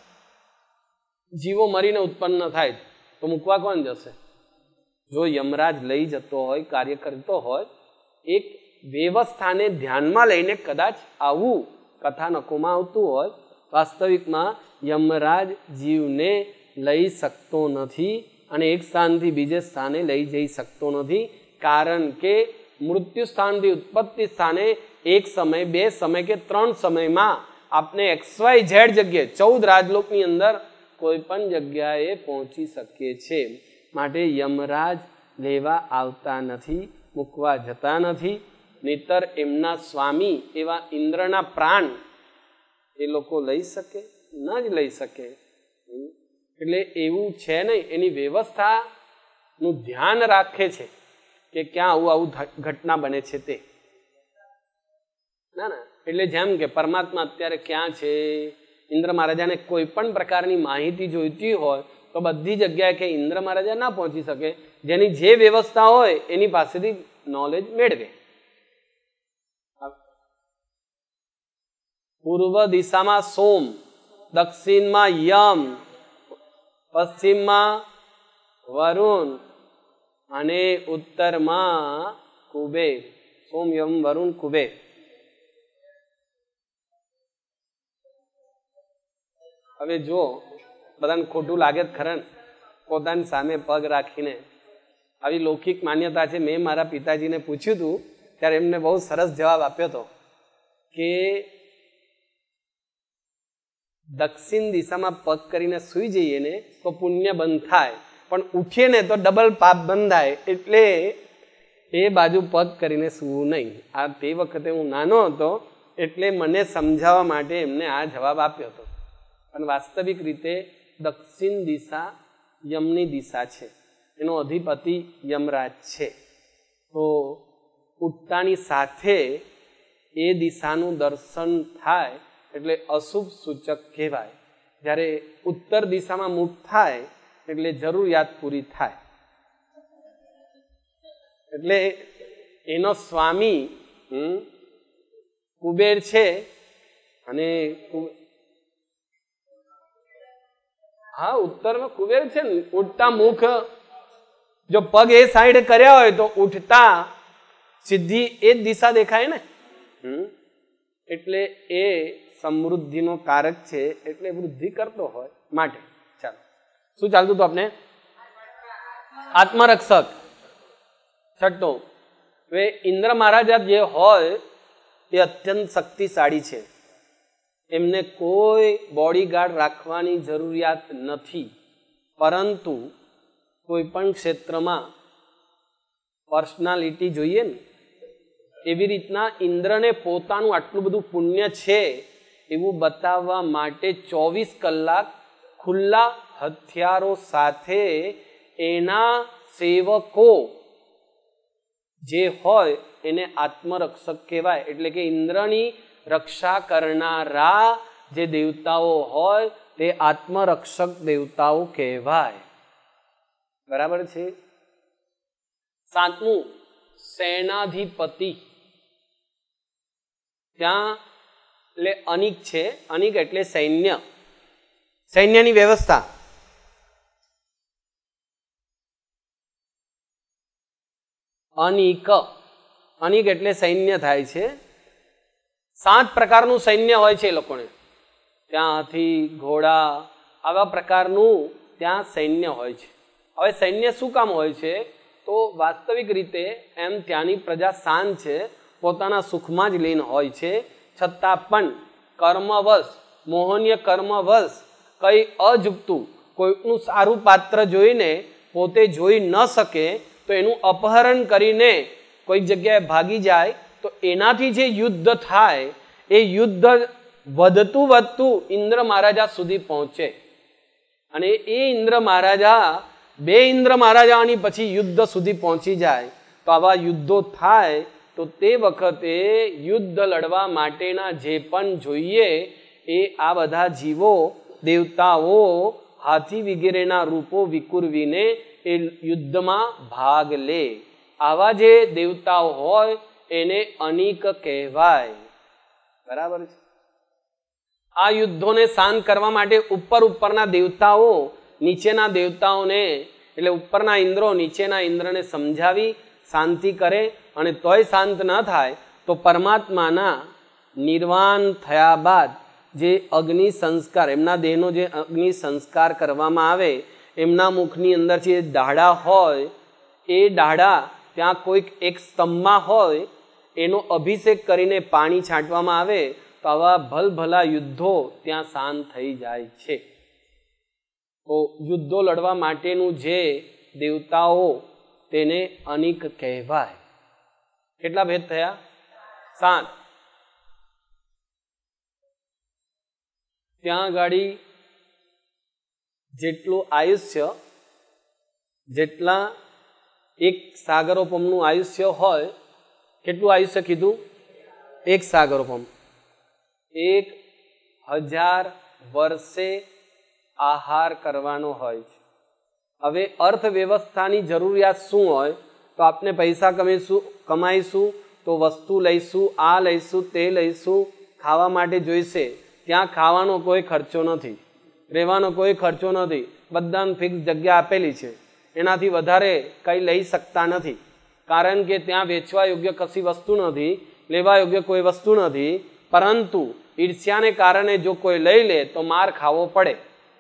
જીવો મરીને ઉત્પન્ન થાય તો મૂકવા કોણ જશે? જો યમરાજ લઈ જતો હોય, કાર્ય કરતો હોય, એક વ્યવસ્થાને ધ્યાનમાં લઈને કદાચ આવું કથાનકોમાં આવતું હોય, વાસ્તવિકમાં યમરાજ જીવને લઈ શકતો નથી અને એક સ્થાનથી બીજે સ્થાને લઈ જઈ શકતો નથી. કારણ કે મૃત્યુ સ્થાનથી ઉત્પત્તિ સ્થાને એક સમય, બે સમય કે ત્રણ સમયમાં આપને એક્સ વાય ઝેડ જગ્યાએ ચૌદ રાજલોકની અંદર કોઈ પણ જગ્યાએ પહોંચી શકીએ છે. માટે યમરાજ લેવા આવતા નથી, મૂકવા જતા નથી. નહીતર એમના સ્વામી એવા ઇન્દ્રના પ્રાણ એ લોકો લઈ શકે? ન જ લઈ શકે. એટલે એવું છે નહીં, એની વ્યવસ્થાનું ધ્યાન રાખે છે કે ક્યાં આવું આવું ઘટના બને છે તે. ના ના એટલે જેમ કે પરમાત્મા અત્યારે ક્યાં છે, ઇન્દ્ર મહારાજાને કોઈ પણ પ્રકારની માહિતી જોઈતી હોય તો બધી જગ્યાએ કે ઇન્દ્ર મહારાજા ના પહોંચી શકે. જેની જે વ્યવસ્થા હોય એની પાસેથી નોલેજ મેળવે. પૂર્વ દિશામાં સોમ, દક્ષિણમાં યમ, પશ્ચિમમાં વરુણ અને ઉત્તરમાં કુબેર. સોમ, યમ, વરુણ, કુબેર. હવે જો બધાને ખોટું લાગે જ ખરા ને, પોતાની સામે પગ રાખીને આવી લૌકિક માન્યતા છે. મેં મારા પિતાજીને પૂછ્યું હતું ત્યારે એમને બહુ સરસ જવાબ આપ્યો હતો કે દક્ષિણ દિશામાં પગ કરીને સૂઈ જઈએ ને તો પુણ્ય બંધ થાય, પણ ઉઠીએ ને તો ડબલ પાપ બંધાય. એટલે એ બાજુ પગ કરીને સૂવું નહીં. આ તે વખતે હું નાનો હતો એટલે મને સમજાવવા માટે એમને આ જવાબ આપ્યો હતો. પણ વાસ્તવિક રીતે દક્ષિણ દિશા યમની દિશા છે, એનો અધિપતિ યમરાજ છે. તો ઉઠતાની સાથે એ દિશાનું દર્શન થાય એટલે અશુભ સૂચક કહેવાય. જ્યારે ઉત્તર દિશામાં મુખ થાય એટલે જરૂરિયાત પૂરી થાય. એટલે એનો સ્વામી કુબેર છે. અને હા ઉત્તરમાં કુબેર છે ને. ઉઠતા મુખ જો પગ એ સાઈડ કર્યા હોય તો ઉઠતા સીધી એ જ દિશા દેખાય ને. એટલે એ સમૃદ્ધિનો કારક છે, એટલે વૃદ્ધિ કરતો હોય માટે. ચાલો શું ચાલતું હતું આપણે? આત્મરક્ષક. છઠ્ઠો, હવે ઇન્દ્ર મહારાજા જે હોય એ અત્યંત શક્તિશાળી છે. એમને કોઈ બોડીગાર્ડ રાખવાની જરૂરિયાત નથી. પરંતુ કોઈ પણ ક્ષેત્રમાં પર્સનાલિટી જોઈએ ને, એવી રીતના ઇન્દ્રને પોતાનું આટલું બધું પુણ્ય છે એવું બતાવવા માટે ચોવીસ કલાક ખુલ્લા હથિયારો સાથે એના સેવકો જે હોય એને આત્મરક્ષક કહેવાય. એટલે કે ઇન્દ્રની રક્ષા કરનારા જે દેવતાઓ હોય તે આત્મરક્ષક દેવતાઓ કહેવાય. બરાબર છે. સાતમું, સેનાધિપતિ. ત્યાં એટલે અનિક છે. અનિક એટલે સૈન્ય, સૈન્યની વ્યવસ્થા. અનિક, અનિક એટલે સૈન્ય થાય છે. સાત પ્રકારનું સૈન્ય હોય છે એ લોકોને. ત્યાં હાથી, ઘોડા, આવા પ્રકારનું ત્યાં સૈન્ય હોય છે. હવે સૈન્ય શું કામ હોય છે? તો વાસ્તવિક રીતે એમ ત્યાંની પ્રજા શાંત છે, પોતાના સુખમાં જ લીન હોય છે. છતાં પણ કર્મવશ, મોહનીય કર્મવશ કઈ અજુકતું કોઈકનું સારું પાત્ર જોઈને પોતે જોઈ ન શકે તો એનું અપહરણ કરીને કોઈક જગ્યાએ ભાગી જાય તો એનાથી જે યુદ્ધ થાય એ યુદ્ધ વધતું વધતું ઇન્દ્ર મહારાજા સુધી પહોંચે. અને એ ઇન્દ્ર મહારાજા બે ઇન્દ્ર મહારાજાની પછી યુદ્ધ સુધી પહોંચી જાય. તો આવા યુદ્ધો થાય તો તે વખતે યુદ્ધ લડવા માટેના જે પણ જોઈએ એ આ બધા જીવો, દેવતાઓ, હાથી વગેરેના રૂપો વિકુરવીને એ યુદ્ધમાં ભાગ લે. આવા જે દેવતાઓ હોય એને અનિક કહેવાય. બરાબર છે. આ યુદ્ધોને શાંત કરવા માટે ઉપર ઉપરના દેવતાઓ નીચેના દેવતાઓને, એટલે ઉપરના ઇન્દ્રો નીચેના ઇન્દ્રને સમજાવી શાંતિ કરે. અને તોય શાંત ન થાય તો પરમાત્માના નિર્વાણ થયા બાદ જે અગ્નિ સંસ્કાર, એમના દેહનો જે અગ્નિ સંસ્કાર કરવામાં આવે, એમના મુખની અંદર જે દાઢા હોય એ દાઢા ત્યાં કોઈક એક સ્તંભમાં હોય એનો અભિષેક કરીને પાણી છાંટવામાં આવે તો આવા ભલભલા યુદ્ધો ત્યાં શાંત થઈ જાય છે. તો યુદ્ધો લડવા માટેનું જે દેવતાઓ તેને અનિક કહેવાય. કેટલા ભેદ થયા? સાત. ત્યાં ગાડી જેટલું આયુષ્ય, જેટલા એક સાગરોપમનું આયુષ્ય હોય, કેટલું આયુષ્ય કીધું? એક સાગરોપમ. એક હજાર વર્ષે આહાર કરવાનો હોય છે. હવે અર્થવ્યવસ્થાની જરૂરિયાત શું હોય? તો આપણે પૈસા કમાઈશું કમાઈશું તો વસ્તુ લઈશું, આ લઈશું, તે લઈશું, ખાવા માટે જોઈશે. ત્યાં ખાવાનો કોઈ ખર્ચો નથી, રહેવાનો કોઈ ખર્ચો નથી, બધાને ફિક્સ જગ્યા આપેલી છે. એનાથી વધારે કંઈ લઈ શકતા નથી, કારણ કે ત્યાં વેચવા યોગ્ય કશી વસ્તુ નથી, લેવા યોગ્ય કોઈ વસ્તુ નથી. પરંતુ ઈર્ષ્યાને કારણે જો કોઈ લઈ લે તો માર ખાવો પડે.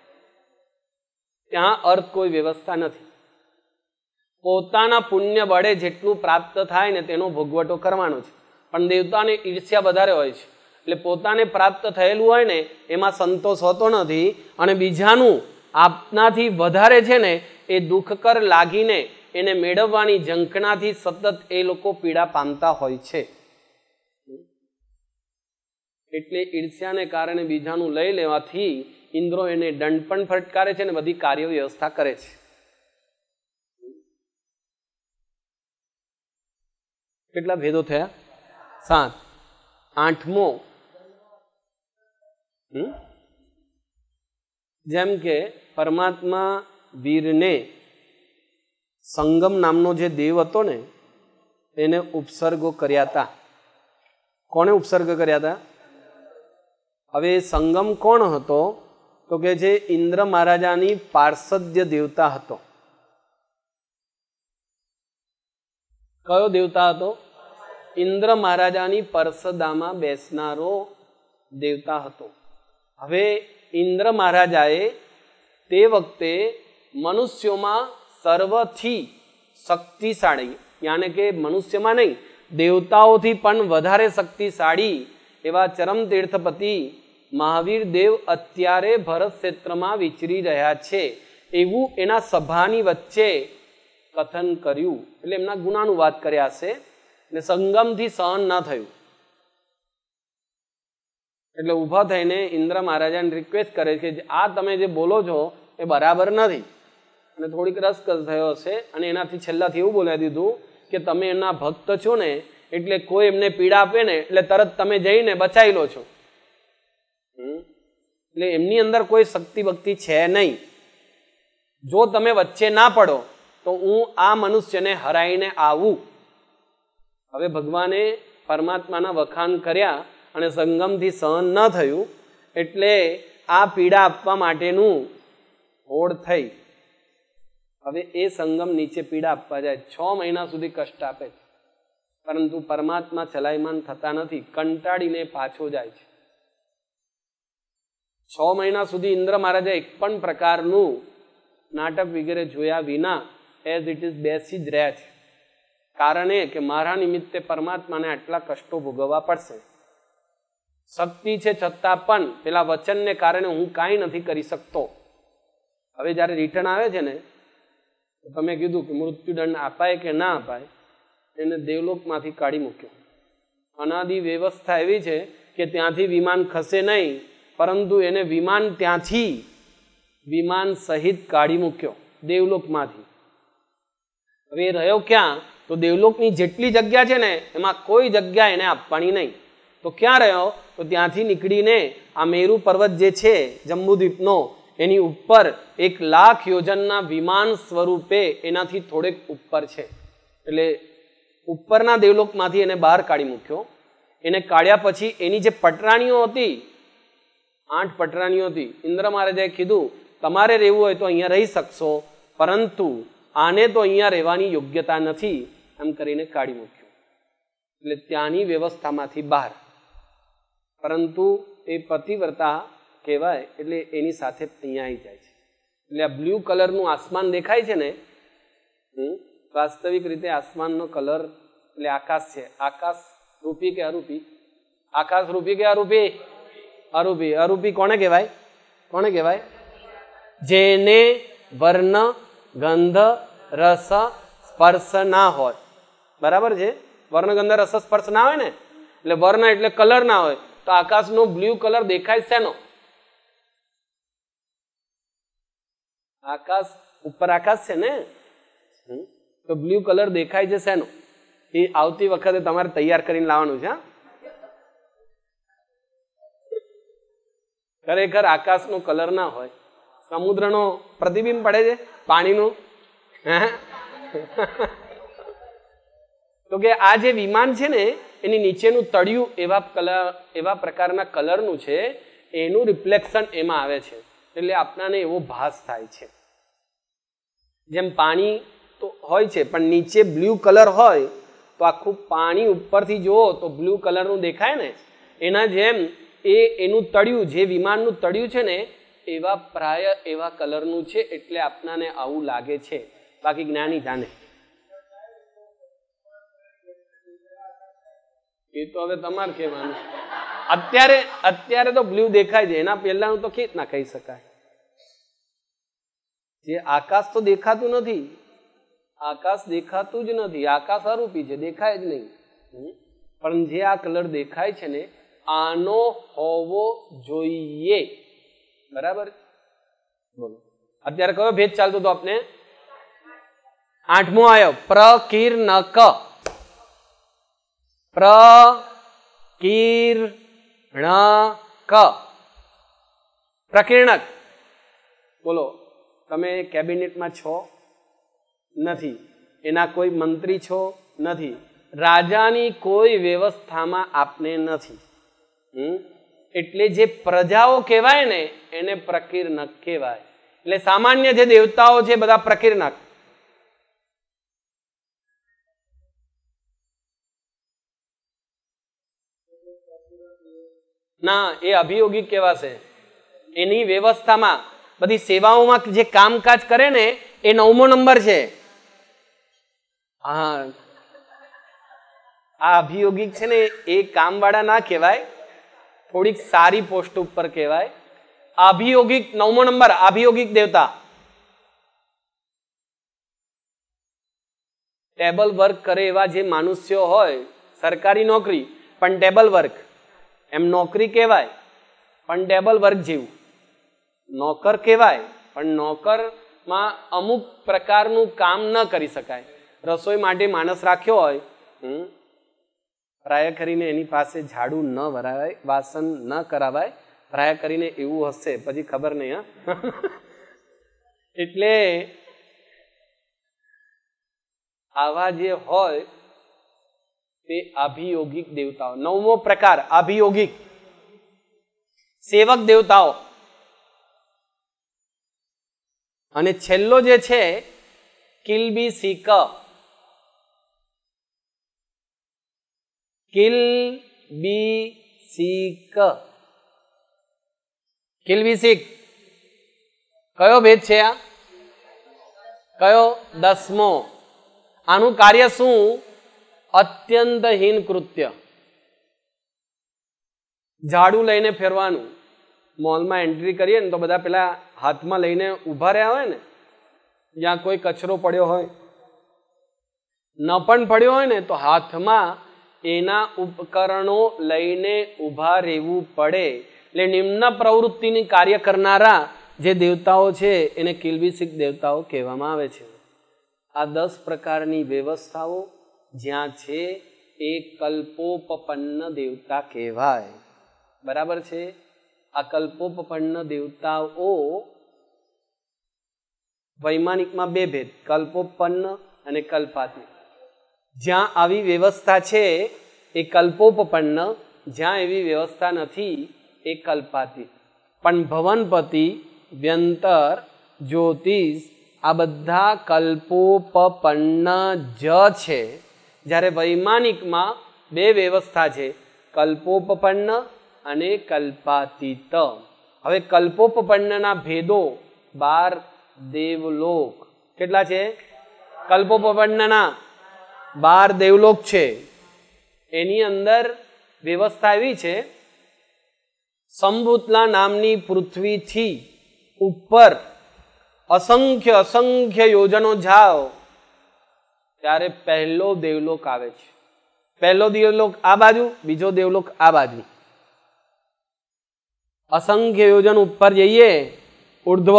ત્યાં અર્થ કોઈ વ્યવસ્થા નથી. પોતાના પુણ્ય બળે જેટલું પ્રાપ્ત થાય ને તેનો ભોગવટો કરવાનો છે. પણ દેવતાને ઈર્ષ્યા વધારે હોય છે, એટલે પોતાને પ્રાપ્ત થયેલું હોય ને એમાં સંતોષ હોતો નથી, અને બીજાનું આપનાથી વધારે છે ને એ દુઃખકર લાગીને એને મેળવવાની ઝંખનાથી સતત એ લોકો પીડા પામતા હોય છે. એટલે ઈર્ષ્યાને કારણે બીજાનું લઈ લેવાથી ઇન્દ્રો એને દંડ પણ ફટકારે છે ને બધી કાર્ય વ્યવસ્થા કરે છે. કેટલા ભેદો થયા? સાત. આઠમો, જેમ કે પરમાત્મા વીરને સંગમ નામનો જે દેવ હતો ને એને ઉપસર્ગો કર્યા હતા. કોને ઉપસર્ગ કર્યા હતા? હવે સંગમ કોણ હતો? તો કે જે ઇન્દ્ર મહારાજાની પાર્ષદ્ય દેવતા હતો. કયો દેવતા હતો? ઇન્દ્ર મહારાજાની પરસદામાં બેસનારો દેવતા હતો. હવે ઇન્દ્ર મહારાજાએ તે વખતે મનુષ્યોમાં સર્વથી શક્તિશાળી, યાને કે મનુષ્યમાં નહીં દેવતાઓથી પણ વધારે શક્તિશાળી એવા ચરમ તીર્થપતિ મહાવીર દેવ અત્યારે ભરત ક્ષેત્રમાં વિચરી રહ્યા છે એવું એના સભાની વચ્ચે કથન કર્યું. એટલે એમના ગુનાનું વાત કર્યા છે ને સંગમથી સહન ના થયું. એટલે ઊભા થઈને ઇન્દ્ર મહારાજાને રિક્વેસ્ટ કરે કે આ તમે જે બોલો છો એ બરાબર નથી. અને થોડીક રસકસ થયો હશે અને એનાથી છેલ્લાથી એવું બોલાવી દીધું કે તમે એમના ભક્ત છો ને એટલે કોઈ એમને પીડા આપે ને એટલે તરત તમે જઈને બચાવી લો છો. એટલે એમની અંદર કોઈ શક્તિ ભક્તિ છે નહીં. જો તમે વચ્ચે ના પડો તો હું આ મનુષ્યને હરાઈને આવું. હવે ભગવાને પરમાત્માના વખાણ કર્યા અને સંગમથી સહન ન થયું એટલે આ પીડા આપવા માટેનું હોડ થઈ. હવે એ સંગમ નીચે પીડા આપવા જાય, છ મહિના સુધી કષ્ટ આપે છે, પરંતુ પરમાત્મા ચલાયમાન થતા નથી, કંટાળીને પાછો જાય છે. છ મહિના સુધી ઇન્દ્ર મહારાજે એક પણ પ્રકારનું નાટક વગેરે જોયા વિના એઝ ઇટ ઇઝ બેસી જ રહ્યા છે. કારણ એ કે મારા નિમિત્તે પરમાત્માને આટલા કષ્ટો ભોગવવા પડશે. શક્તિ છે છતાં પણ પેલા વચનને કારણે હું કાંઈ નથી કરી શકતો. હવે જ્યારે રિટર્ન આવે છે ને તો તમે કીધું કે મૃત્યુદંડ અપાય કે ના અપાય, એને દેવલોકમાંથી કાઢી મૂક્યો. અનાદિ વ્યવસ્થા એવી છે કે ત્યાંથી વિમાન ખસે નહીં, પરંતુ એને વિમાન ત્યાંથી વિમાન સહિત કાઢી મૂક્યો દેવલોકમાંથી. હવે એ રહ્યો ક્યાં? તો દેવલોકની જેટલી જગ્યા છે ને એમાં કોઈ જગ્યા એને આપવાની નહીં. તો ક્યાં રહ્યો? તો ત્યાંથી નીકળીને આ મેરુ પર્વત જે છે જંબુદ્વીપનો એની ઉપર એક લાખ યોજનના વિમાન સ્વરૂપે એનાથી થોડેક ઉપર છે. એટલે ઉપરના દેવલોકમાંથી એને બહાર કાઢી મૂક્યો. એને કાઢ્યા પછી એની જે પટરાણીઓ હતી, આઠ પટરાણીઓ હતી, ઇન્દ્ર મહારાજાએ કીધું તમારે રહેવું હોય તો અહીંયા રહી શકશો, પરંતુ આને તો અહીંયા રહેવાની યોગ્યતા નથી, એમ કરીને કાઢી મૂક્યો. એટલે ત્યાંની વ્યવસ્થામાંથી બહાર. પરંતુ એ પતિવ્રતા કહેવાય એટલે એની સાથે અહીંયા આવી જાય છે. એટલે આ બ્લુ કલરનું આસમાન દેખાય છે ને, વાસ્તવિક રીતે આસમાનનો કલર એટલે આકાશ છે. આકાશ રૂપી કે અરૂપી? આકાશ રૂપી કે અરૂપી? અરૂપી. અરૂપી કોને કહેવાય? કોને કહેવાય? જેને વર્ણ, ગંધ, રસ, સ્પર્શ ના હોય. બરાબર છે? વર્ણ, ગંધ, રસ, સ્પર્શ ના હોય ને, એટલે વર્ણ એટલે કલર ના હોય. તો આકાશનો બ્લુ કલર દેખાય શેનો? આકાશ ઉપર આકાશ છે ને, તો બ્લુ કલર દેખાય છે શેનો? એ આવતી વખતે તમારે તૈયાર કરીને લાવવાનું છે. ખરેખર આકાશનો કલર ના હોય, સમુદ્રનો પ્રતિબિંબ પડે છે પાણીનું. તો કે આ જે વિમાન છે ને એની નીચેનું તળિયું એવા કલર એવા પ્રકારના કલરનું છે, એનું રિફ્લેક્શન એમાં આવે છે, એટલે આપણાને એવો ભાસ થાય છે. જેમ પાણી તો હોય છે પણ નીચે બ્લુ કલર હોય તો આખું પાણી ઉપરથી જુઓ તો બ્લુ કલરનું દેખાય ને, એના જેમ એ એનું તળિયું, જે વિમાનનું તળિયું છે ને એવા પ્રાય એવા કલરનું છે, એટલે આપણાને આવું લાગે છે. બાકી જ્ઞાની જાણે. એ તો હવે તમારે કહેવાનું. અત્યારે અત્યારે તો બ્લુ દેખાય છે, એના પહેલાનું તો કેત ના કહી શકાય. જે આકાશ તો દેખાતું નથી, આકાશ દેખાતું જ નથી, આકાશ અરૂપી છે, દેખાય જ નહીં. પણ જે આ કલર દેખાય છે ને આનો હોવો જોઈએ. બરાબર? બોલો અત્યારે કયો ભેદ ચાલતો હતો આપને? આઠમો આવ્યો પ્રકીર્ણક. પ્રકીર્ણક પ્રકીર્ણક. બોલો તમે કેબિનેટમાં છો? નથી. એના કોઈ મંત્રી છો? નથી. રાજાની કોઈ વ્યવસ્થામાં આપને નથી. હમ એટલે જે પ્રજાઓ કહેવાય ને એને પ્રકીર્ણક કહેવાય. એટલે સામાન્ય જે દેવતાઓ છે બધા પ્રકીર્ણક. ના, એ અભિયોગિક કહેવાશે. એની વ્યવસ્થામાં બધી સેવાઓમાં જે કામકાજ કરે ને એ નવમો નંબર છે. હા, આ અભિયોગિક છે ને એ કામવાળા ના કહેવાય, થોડીક સારી પોસ્ટ ઉપર કહેવાય. અભિયોગિક નવમો નંબર, અભિયોગિક દેવતા. ટેબલ વર્ક કરે એવા જે મનુષ્યો હોય, સરકારી નોકરી પણ ટેબલ વર્ક, એમ નોકરી કહેવાય પણ ટેબલ વર્ક જેવું. નોકર કહેવાય પણ નોકરમાં અમુક પ્રકારનું કામ ન કરી શકાય. રસોઈ માટે માણસ રાખ્યો હોય, હમ પ્રાય કરીને એની પાસે ઝાડુ ન ભરાવાય, વાસણ ન કરાવાય, પ્રાય કરીને એવું હશે, પછી ખબર નહીં. હા એટલે આવા જે હોય તે અભિયોગિક દેવતાઓ. નવમો પ્રકાર અભિયોગિક સેવક દેવતાઓ. અને છેલ્લો જે છે કિલ્બિસિક. કિલ્બિસિક કિલ્બિસિક કયો ભેદ છે આ? કયો? દસમો. આનું કાર્ય શું? અત્યંત હીન કૃત્ય. ઝાડુ લઈને ફેરવાનું. મોલમાં એન્ટ્રી કરીએ ને તો બધા પેલા હાથમાં લઈને ઉભા રહ્યા હોય ને, જ્યાં કોઈ કચરો પડ્યો હોય, ન પણ પડ્યો હોય ને તો હાથમાં એના ઉપકરણો લઈને ઉભા રહેવું પડે. એટલે નિમ્ન પ્રવૃત્તિની કાર્ય કરનારા જે દેવતાઓ છે એને કિલ્બિસિક દેવતાઓ કહેવામાં આવે છે. આ દસ પ્રકારની વ્યવસ્થાઓ જ્યાં છે એ કલ્પોપપન્ન દેવતા કહેવાય. બરાબર છે? આ કલ્પોપપન્ન દેવતાઓ વૈમાનિકમાં બે ભેદ, કલ્પોપન્ન અને કલ્પાતી. જ્યાં આવી વ્યવસ્થા છે એ કલ્પોપપન્ન, જ્યાં એવી વ્યવસ્થા નથી એ કલ્પાતી. પણ ભવનપતિ, વ્યંતર, જ્યોતિષ આ બધા કલ્પોપપન્ન જ છે. જ્યારે વૈમાનિકમાં બે વ્યવસ્થા છે, કલ્પોપપન્ન અને કલ્પાતીત. હવે કલ્પોપપન્નના ભેદો બાર દેવલોક. કેટલા છે? કલ્પોપપન્નના બાર દેવલોક છે. એની અંદર વ્યવસ્થા એવી છે, સંભૂતલા નામની પૃથ્વીથી ઉપર અસંખ્ય અસંખ્ય યોજનો જાઓ ત્યારે પહેલો દેવલોક આવે છે. પહેલો દેવલોક આ બાજુ, બીજો દેવલોક આ બાજુ. અસંખ્ય યોજન ઉપર જઈએ ઉર્ધ્વ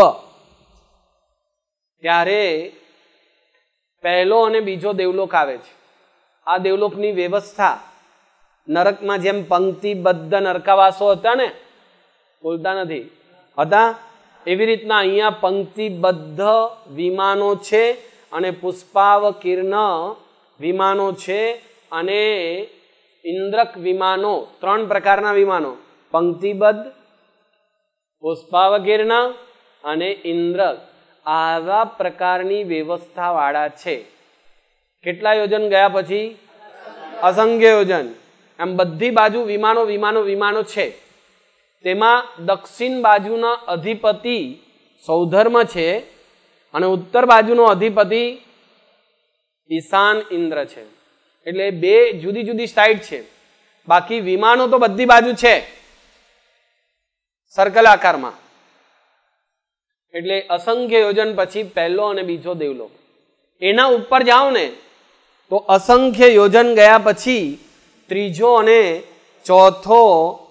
ત્યારે પહેલો અને બીજો દેવલોક આવે છે. આ દેવલોકની વ્યવસ્થા નરકમાં જેમ પંક્તિબદ્ધ નરકાવાસો હતા ને, બોલતા નથી હતા, એવી રીતના અહીંયા પંક્તિબદ્ધ વિમાનો છે અને પુષ્પાવકીર્ણ વિમાનો છે અને ઇન્દ્રક વિમાનો, ત્રણ પ્રકારના વિમાનો, પંક્તિબદ્ધ, પુષ્પાવકીર્ણ અને ઇન્દ્રક, આવા પ્રકારની વ્યવસ્થા વાળા છે. કેટલા યોજન ગયા પછી? અસંખ્ય યોજન. એમ બધી બાજુ વિમાનો વિમાનો વિમાનો છે. તેમાં દક્ષિણ બાજુના અધિપતિ સૌધર્મ છે અને ઉત્તર બાજુનો અધિપતિ ઈશાન ઇન્દ્ર છે. એટલે બે જુદી જુદી સાઈડ છે. બાકી વિમાનો તો બધી બાજુ છે સર્કલ આકારમાં. એટલે અસંખ્ય યોજન પછી પહેલો અને બીજો દેવલોક. એના ઉપર જાઓ ને તો અસંખ્ય યોજન ગયા પછી ત્રીજો અને ચોથો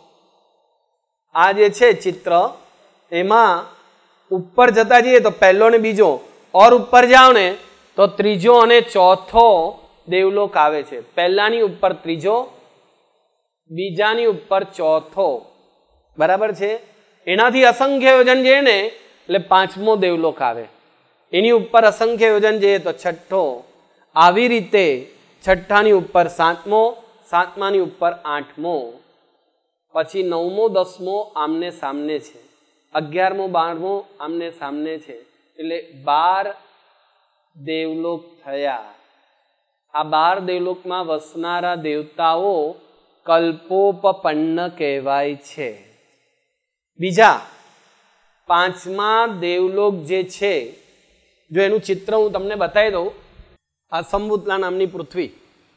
આ જે છે ચિત્ર, એમાં ઉપર જતા જઈએ તો પહેલો ને બીજો, ઓર ઉપર જાઓ ને તો ત્રીજો અને ચોથો દેવલોક આવે છે. પહેલાની ઉપર ત્રીજો, બીજાની ઉપર ચોથો. બરાબર છે? એનાથી અસંખ્ય યોજન જઈએ ને એટલે પાંચમો દેવલોક આવે. એની ઉપર અસંખ્ય યોજન જઈએ તો છઠ્ઠો. આવી રીતે છઠ્ઠાની ઉપર સાતમો, સાતમાની ઉપર આઠમો, પછી નવમો દસમો આમને સામને છે, અગિયારમો બારમો આમને સામને છે. એટલે બાર દેવલોક થયા. આ બાર દેવલોકમાં વસનારા દેવતાઓ કલ્પોપપન્ન કહેવાય છે. બીજા પાંચમા દેવલોક જે છે, જો એનું ચિત્ર હું તમને બતાવી દઉં. આ સંભૂતલા નામની પૃથ્વી,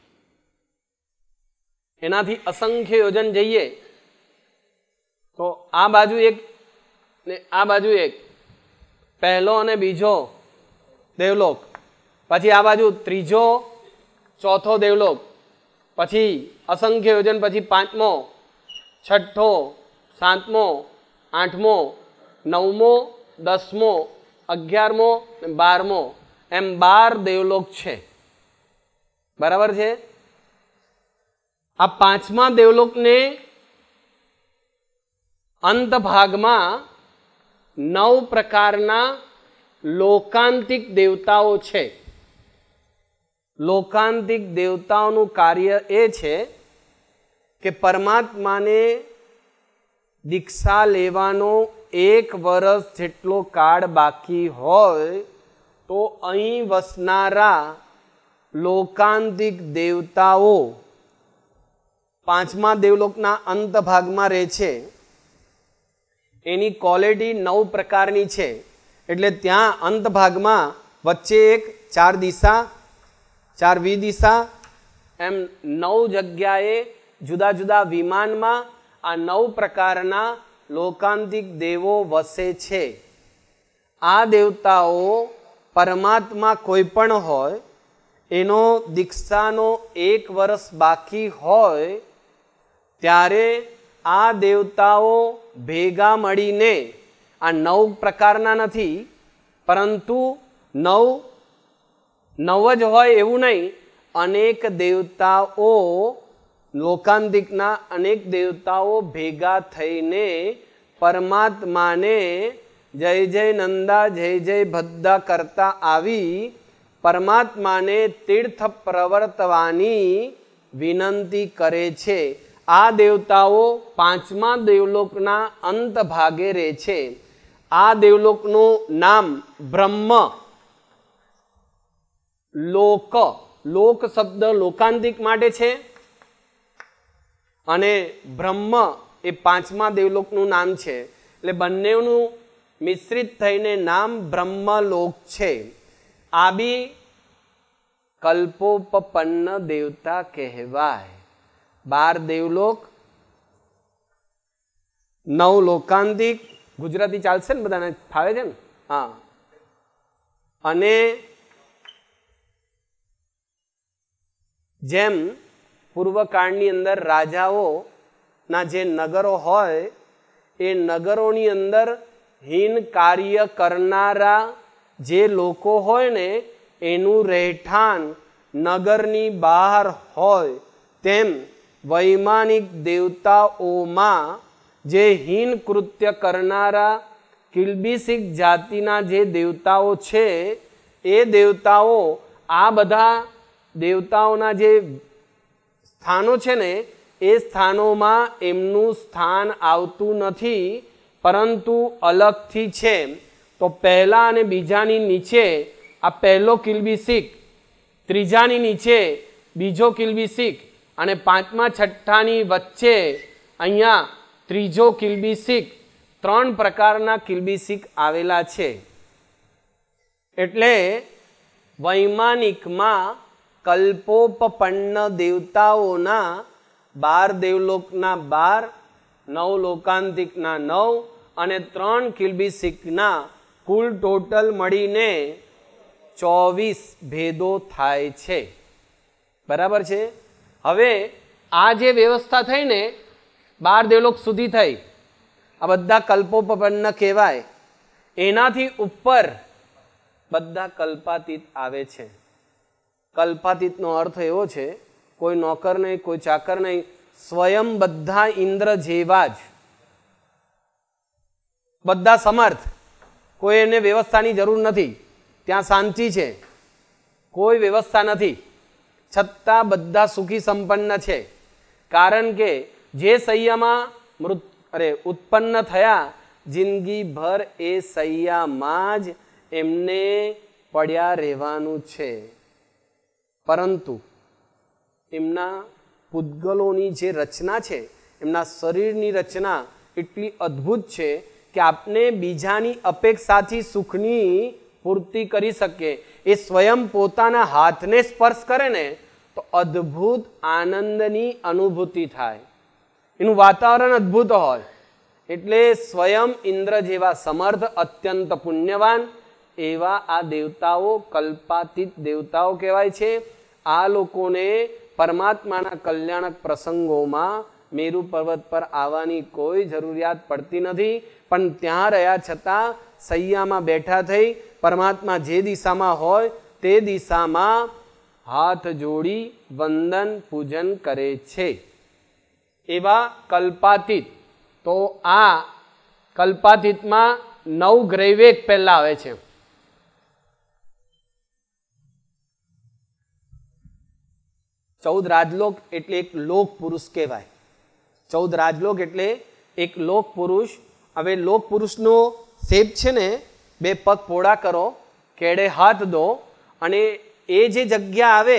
એનાથી અસંખ્ય યોજન જઈએ તો આ બાજુ એક ને આ બાજુ એક, પહેલો અને બીજો દેવલોક, પછી આ બાજુ ત્રીજો ચોથો દેવલોક, પછી અસંખ્ય યોજન પછી પાંચમો, છઠ્ઠો, સાતમો, આઠમો, નવમો, દસમો, અગિયારમો, બારમો, એમ બાર દેવલોક છે. બરાબર છે? આ પાંચમા દેવલોકને અંત ભાગમાં નવ પ્રકારના લોકાંતિક દેવતાઓ છે. લોકાંતિક દેવતાઓનું કાર્ય એ છે કે પરમાત્માને દીક્ષા લેવાનો એક વર્ષ જેટલો કાળ બાકી હોય તો અહીં વસનારા લોકાંતિક દેવતાઓ પાંચમા દેવલોકના અંત ભાગમાં રહે છે. એની ક્વોલિટી નવ પ્રકારની છે. એટલે ત્યાં અંત ભાગમાં વચ્ચે એક ચાર દિશા, ચાર વિદિશા, એમ નવ જગ્યાએ જુદા જુદા વિમાનમાં આ નવ પ્રકારના લોકાંતિક દેવો વસે છે. આ દેવતાઓ પરમાત્મા કોઈ પણ હોય, એનો દીક્ષાનો એક વર્ષ બાકી હોય ત્યારે આ દેવતાઓ ભેગા મળીને, આ નવ પ્રકારના નથી પરંતુ નવ નવ જ હોય એવું નહીં, અનેક દેવતાઓ, લોકાંતિકના અનેક દેવતાઓ ભેગા થઈને પરમાત્માને જય જય નંદા જય જય ભદ્દા કરતા આવી પરમાત્માને તીર્થ પ્રવર્તવાની વિનંતી કરે છે. આ દેવતાઓ પાંચમા દેવલોકના અંત ભાગે રહે છે. આ દેવલોકનું નામ બ્રહ્મ લોક, લોક શબ્દ લોકાંતિક માટે છે અને બ્રહ્મ એ પાંચમા દેવલોકનું નામ છે. એટલે બંનેનું મિશ્રિત થઈને નામ બ્રહ્મલોક છે. આ બી કલ્પોપપન્ન દેવતા કહેવાય. બાર દેવલોક, નવ લોકાંતિક, ગુજરાતી ચાલશે ને બધાને ફાવે છે ને? હા. અને જેમ પૂર્વકાળની અંદર રાજાઓના જે નગરો હોય એ નગરોની અંદર હીન કાર્ય કરનારા જે લોકો હોય ને એનું રહેઠાણ નગરની બહાર હોય, તેમ વૈમાનિક દેવતાઓમાં જે હીન કૃત્ય કરનારા કિલ્બિસિક જાતિના જે દેવતાઓ છે એ દેવતાઓ આ બધા દેવતાઓના જે સ્થાનો છે ને એ સ્થાનોમાં એમનું સ્થાન આવતું નથી, પરંતુ અલગથી છે. તો પહેલા અને બીજાની નીચે આ પહેલો કિલ્બિસિક, ત્રીજાની નીચે બીજો કિલ્બિસિક અને પાંચમા છઠ્ઠાની વચ્ચે અહીંયા ત્રીજો કિલ્બિસિક, ત્રણ પ્રકારના કિલ્બિસિક આવેલા છે. એટલે વૈમાનિકમાં કલ્પોપપન્ન દેવતાઓના બાર દેવલોકના બાર, નવ લોકાંતિકના નવ અને ત્રણ કિલ્બિસિકના કુલ ટોટલ મળીને ચોવીસ ભેદો થાય છે. બરાબર છે? હવે આ જે વ્યવસ્થા થઈ ને બાર દેવલોક સુધી થઈ, આ બધા કલ્પોપપન્ન કહેવાય. એનાથી ઉપર બધા કલ્પાતીત આવે છે. કલ્પાતીતનો અર્થ એવો છે, કોઈ નોકર નહીં, કોઈ ચાકર નહીં, સ્વયં બધા ઇન્દ્ર જેવા જ, બધા સમર્થ, કોઈ એને વ્યવસ્થાની જરૂર નથી, ત્યાં શાંતિ છે, કોઈ વ્યવસ્થા નથી, છતાં બધા સુખી સંપન્ન છે. કારણ કે જે સૈયામાં મૃત અરે ઉત્પન્ન થયા, જિંદગીભર એ સૈયામાં જ એમને પડ્યા રહેવાનું છે. પરંતુ એમના પૂતગલોની જે રચના છે, એમના શરીરની રચના એટલી અદ્ભુત છે કે આપને બીજાની અપેક્ષાથી સુખની પૂર્તિ કરી શકે. એ સ્વયં પોતાના હાથને સ્પર્શ કરે ને તો અદ્ભુત આનંદની અનુભૂતિ થાય, એનું વાતાવરણ અદ્ભુત હોય. એટલે સ્વયં ઇન્દ્ર જેવા સમર્થ, અત્યંત પુણ્યવાન એવા આ દેવતાઓ કલ્પાતીત દેવતાઓ કહેવાય છે. આ લોકોને પરમાત્માના કલ્યાણક પ્રસંગોમાં મેરુ પર્વત પર આવવાની કોઈ જરૂરિયાત પડતી નથી, પણ ત્યાં રહ્યા છતાં સૈયામાં બેઠા થઈ પરમાત્મા જે દિશામાં હોય તે દિશામાં હાથ જોડી વંદન પૂજન કરે છે. એવા કલ્પાતીત. તો આ કલ્પાતીતમાં નવ ગ્રૈવેક પહેલા આવે છે. ચૌદ રાજલોક એટલે એક લોક પુરુષ કહેવાય. ચૌદ રાજલોક એટલે એક લોક પુરુષ. હવે લોક પુરુષનો શેપ છે ને, બે પગ પોળા કરો, કેડે હાથ દો, અને એ જે જગ્યા આવે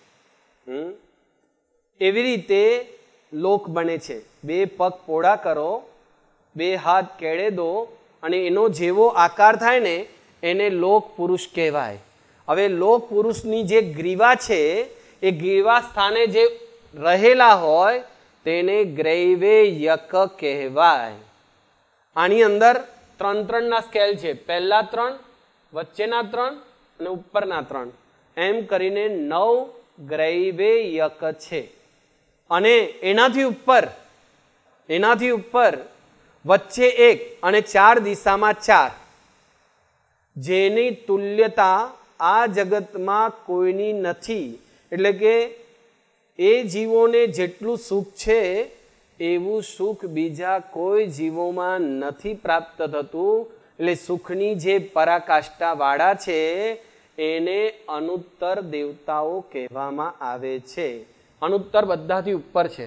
એવી રીતે લોક બને છે. બે પગ પોળા કરો, બે હાથ કેડે દો, અને એનો જેવો આકાર થાય ને એને લોક પુરુષ કહેવાય. હવે લોક પુરુષની જે ગ્રીવા છે એ ગ્રીવા સ્થાને જે રહેલા હોય તેને ગ્રૈવેયક કહેવાય. આની અંદર ત્રણ ત્રણ ના સ્કેલ છે. પહેલા ત્રણ, વચ્ચેના ત્રણ અને ઉપરના ત્રણ, એમ કરીને નવ ગ્રૈવેયક છે. અને એનાથી ઉપર એનાથી ઉપર વચ્ચે એક અને ચાર દિશામાં ચાર, જેની તુલ્યતા આ જગતમાં કોઈની નથી. એટલે કે એ જીવોને જેટલું સુખ છે એવું સુખ બીજા કોઈ જીવોમાં નથી પ્રાપ્ત થતું. એટલે સુખની જે પરાકાષ્ઠા વાળા છે એને અનુત્તર દેવતાઓ કહેવામાં આવે છે. અનુત્તર બધાથી ઉપર છે.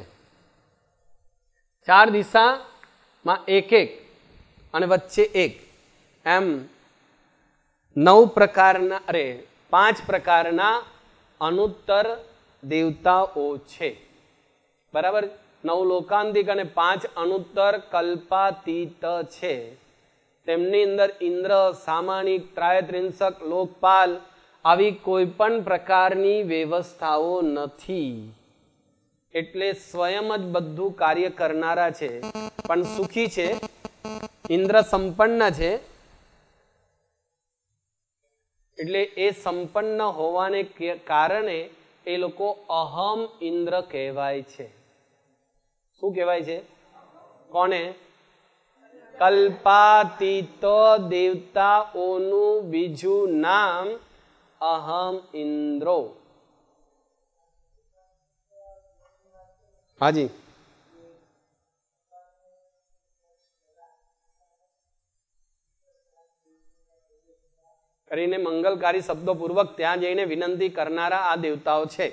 ચાર દિશામાં એક એક અને વચ્ચે એક, એમ નવ પ્રકારના અરે પાંચ પ્રકારના અનુત્તર દેવતાઓ છે. બરાબર? નવ લોકાંતિક અને પાંચ અનુત્તર કલ્પાતીત છે. તેમની અંદર ઇન્દ્ર, સામાનિક, ત્રાયત્રિંશક, લોકપાલ આવી કોઈ પણ પ્રકારની વ્યવસ્થાઓ નથી. એટલે સ્વયં જ બધું કાર્ય કરનારા છે, પણ સુખી છે, ઇન્દ્ર સંપન્ન છે, એટલે એ સંપન્ન હોવાને કારણે એ લોકો અહમ ઇન્દ્ર કહેવાય છે. શું કહેવાય છે? કોને? કલ્પાતીત દેવતાઓનું બીજું નામ અહમ ઇન્દ્રો. હાજી, કરીને મંગલકારી શબ્દો પૂર્વક ત્યાં જઈને વિનંતી કરનારા આ દેવતાઓ છે.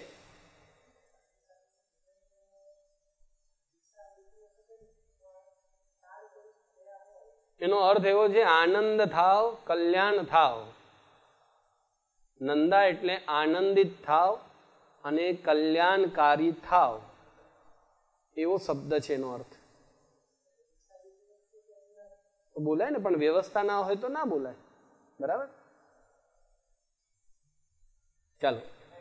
એનો અર્થ એવો છે આનંદ થાવ, કલ્યાણ થાવ. નંદા એટલે આનંદિત થાવ અને કલ્યાણકારી થાવ, એવો શબ્દ છે એનો અર્થ. બોલાય ને, પણ વ્યવસ્થા ના હોય તો ના બોલાય. બરાબર? ચાલો,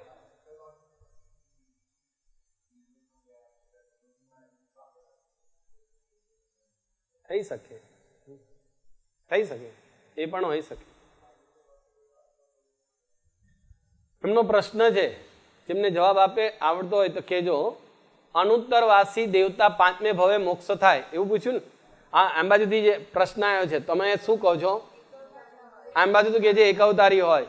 થઈ શકે, થઈ શકે, એ પણ હોઈ શકે. એમનો પ્રશ્ન છે, જેમને જવાબ આપે આવડતો હોય તો કેજો. અનુત્તરવાસી દેવતા પાંચમે ભવે મોક્ષ થાય એવું પૂછ્યું ને. આ આમ બાજુથી જે પ્રશ્ન આવ્યો છે, તમે શું કહો છો? આમ બાજુ તો કે જે એક અવતારી હોય.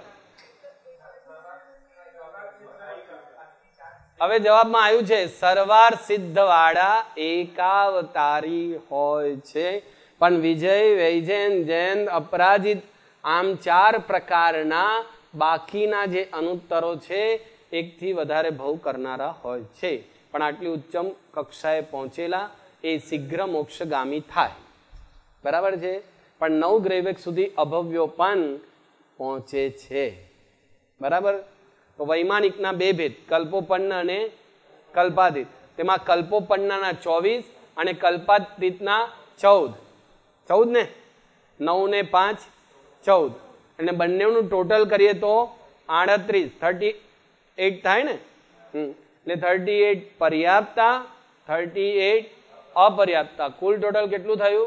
હવે જવાબમાં આવ્યું છે સરવાર સિદ્ધ વાળા એકાવતારી હોય છે, પણ વિજય, વૈજયન, જૈન, અપરાજિત આમ ચાર પ્રકારના બાકીના જે અનુત્તરો છે એકથી વધારે ભવ કરનારા હોય છે, પણ આટલી ઉચ્ચમ કક્ષાએ પહોંચેલા એ શીઘ્ર મોક્ષગામી થાય. બરાબર છે? પણ નવ ગ્રૈવેક સુધી અભવ્યો પણ પહોંચે છે. બરાબર? તો વૈમાનિકના બે ભેદ, કલ્પોપન્ન અને કલ્પાતીત. તેમાં કલ્પોપન્નના ચોવીસ અને કલ્પાતીતના ચૌદ. ચૌદ ને નવ ને પાંચ ચૌદ, અને બંનેનું ટોટલ કરીએ તો આડત્રીસ, થર્ટી એટ થાય ને. હમ એટલે થર્ટી એટ પર્યાપ્તા, થર્ટી એટ અપર્યાપ્તા, કુલ ટોટલ કેટલું થયું?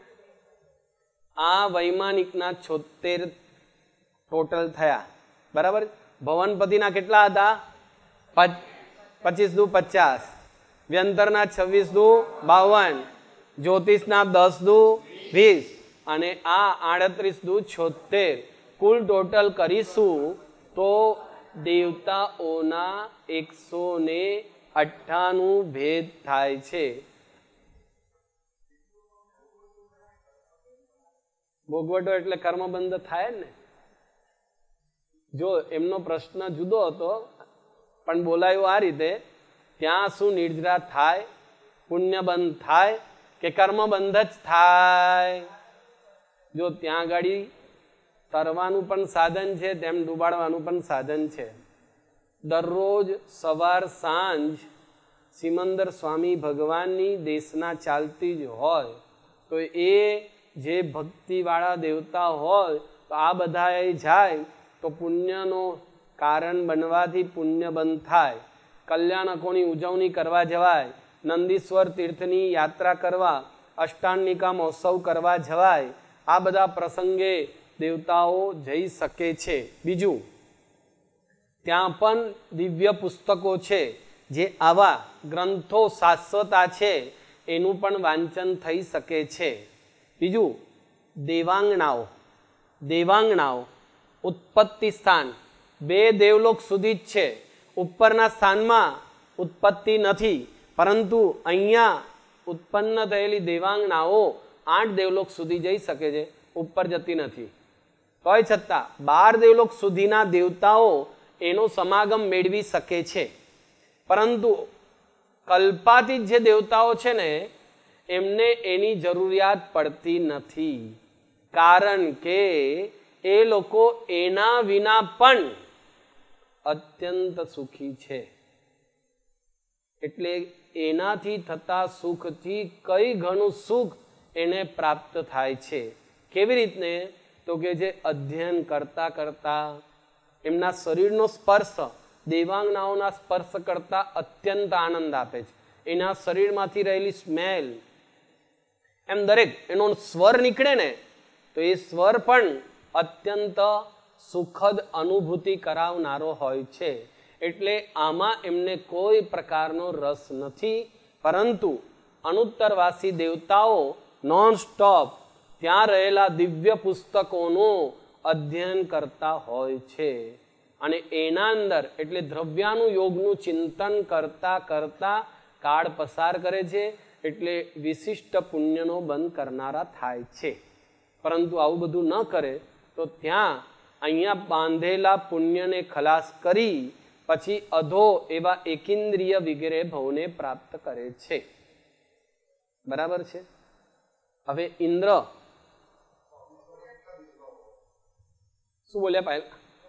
આ વૈમાનિકના છોતેર ટોટલ થયા. બરાબર? ભવનપતિના કેટલા હતા? પચીસ દુ પચાસ, વ્યંતરના છવ્વીસ દુ બાવન, જ્યોતિષના દસ દુ વીસ, અને આ આડત્રીસ દુ છોતેર. કુલ ટોટલ કરીશું તો દેવતાઓના એકસો ને અઠ્ઠાણું ભેદ થાય છે. ભોગવટો એટલે કર્મબંધ થાય ને. જો એમનો પ્રશ્ન જુદો હતો પણ બોલાયો આ રીતે, ત્યાં શું નિર્જરા થાય, પુણ્યબંધ થાય કે કર્મબંધ જ થાય? જો ત્યાં ગાડી તરવાનું પણ સાધન છે, તેમ ડૂબાડવાનું પણ સાધન છે. દરરોજ સવાર સાંજ સિમંદર સ્વામી ભગવાનની દેશના ચાલતી જ હોય, તો એ જે ભક્તિવાળા દેવતા હોય તો આ બધા જાય તો પુણ્યનો કારણ બનવાથી પુણ્ય બંધ થાય. કલ્યાણકોની ઉજવણી કરવા જવાય, નંદીશ્વર તીર્થની યાત્રા કરવા, અષ્ટાંગિકા મહોત્સવ કરવા જવાય. આ બધા પ્રસંગે દેવતાઓ જઈ શકે છે. બીજું, ત્યાં પણ દિવ્ય પુસ્તકો છે, જે આવા ગ્રંથો શાશ્વતા છે, એનું પણ વાંચન થઈ શકે છે. બીજું, દેવાંગનાઓ, દેવાંગનાઓ ઉત્પત્તિ સ્થાન બે દેવલોક સુધી જ છે. ઉપરના સ્થાનમાં ઉત્પત્તિ નથી, પરંતુ અહીંયા ઉત્પન્ન થયેલી દેવાંગનાઓ આઠ દેવલોક સુધી જઈ શકે છે, ઉપર જતી નથી. તોય છતાં બાર દેવલોક સુધીના દેવતાઓ એનો સમાગમ મેળવી શકે છે. પરંતુ કલ્પાતીત જે દેવતાઓ છે ને, એમને એની જરૂરિયાત પડતી નથી, કારણ કે એ લોકો એના વિના પણ અત્યંત સુખી છે. એટલે એનાથી થતા સુખથી કઈ ઘણું સુખ એને પ્રાપ્ત થાય છે. કેવી રીતને? તો કે જે અધ્યયન કરતા કરતા એમના શરીરનો સ્પર્શ દેવાંગનાઓના સ્પર્શ કરતા અત્યંત આનંદ આપે છે. એના શરીરમાંથી રહેલી સ્મેલ, એમ દરેક એનો સ્વર નીકળે ને તો એ સ્વર પણ અત્યંત સુખદ અનુભૂતિ કરાવનારો હોય છે. એટલે આમાં એમને કોઈ પ્રકારનો રસ નથી, પરંતુ અનુત્તરવાસી દેવતાઓ નોન સ્ટોપ ત્યાં રહેલા દિવ્ય પુસ્તકોનું અધ્યયન કરતા હોય છે. અને એના અંદર એટલે દ્રવ્યાનું યોગનું ચિંતન કરતા કરતા કાળ પસાર કરે છે. એટલે વિશિષ્ટ પુણ્યનો બંધ કરનારા થાય છે. પરંતુ આવું બધું ન કરે તો ત્યાં અહીંયા બાંધેલા પુણ્યને ખલાસ કરી પછી અધો એવા એકેન્દ્રિય વગેરે ભવને પ્રાપ્ત કરે છે. બરાબર છે. હવે ઇન્દ્ર શું બોલ્યા પાયલ?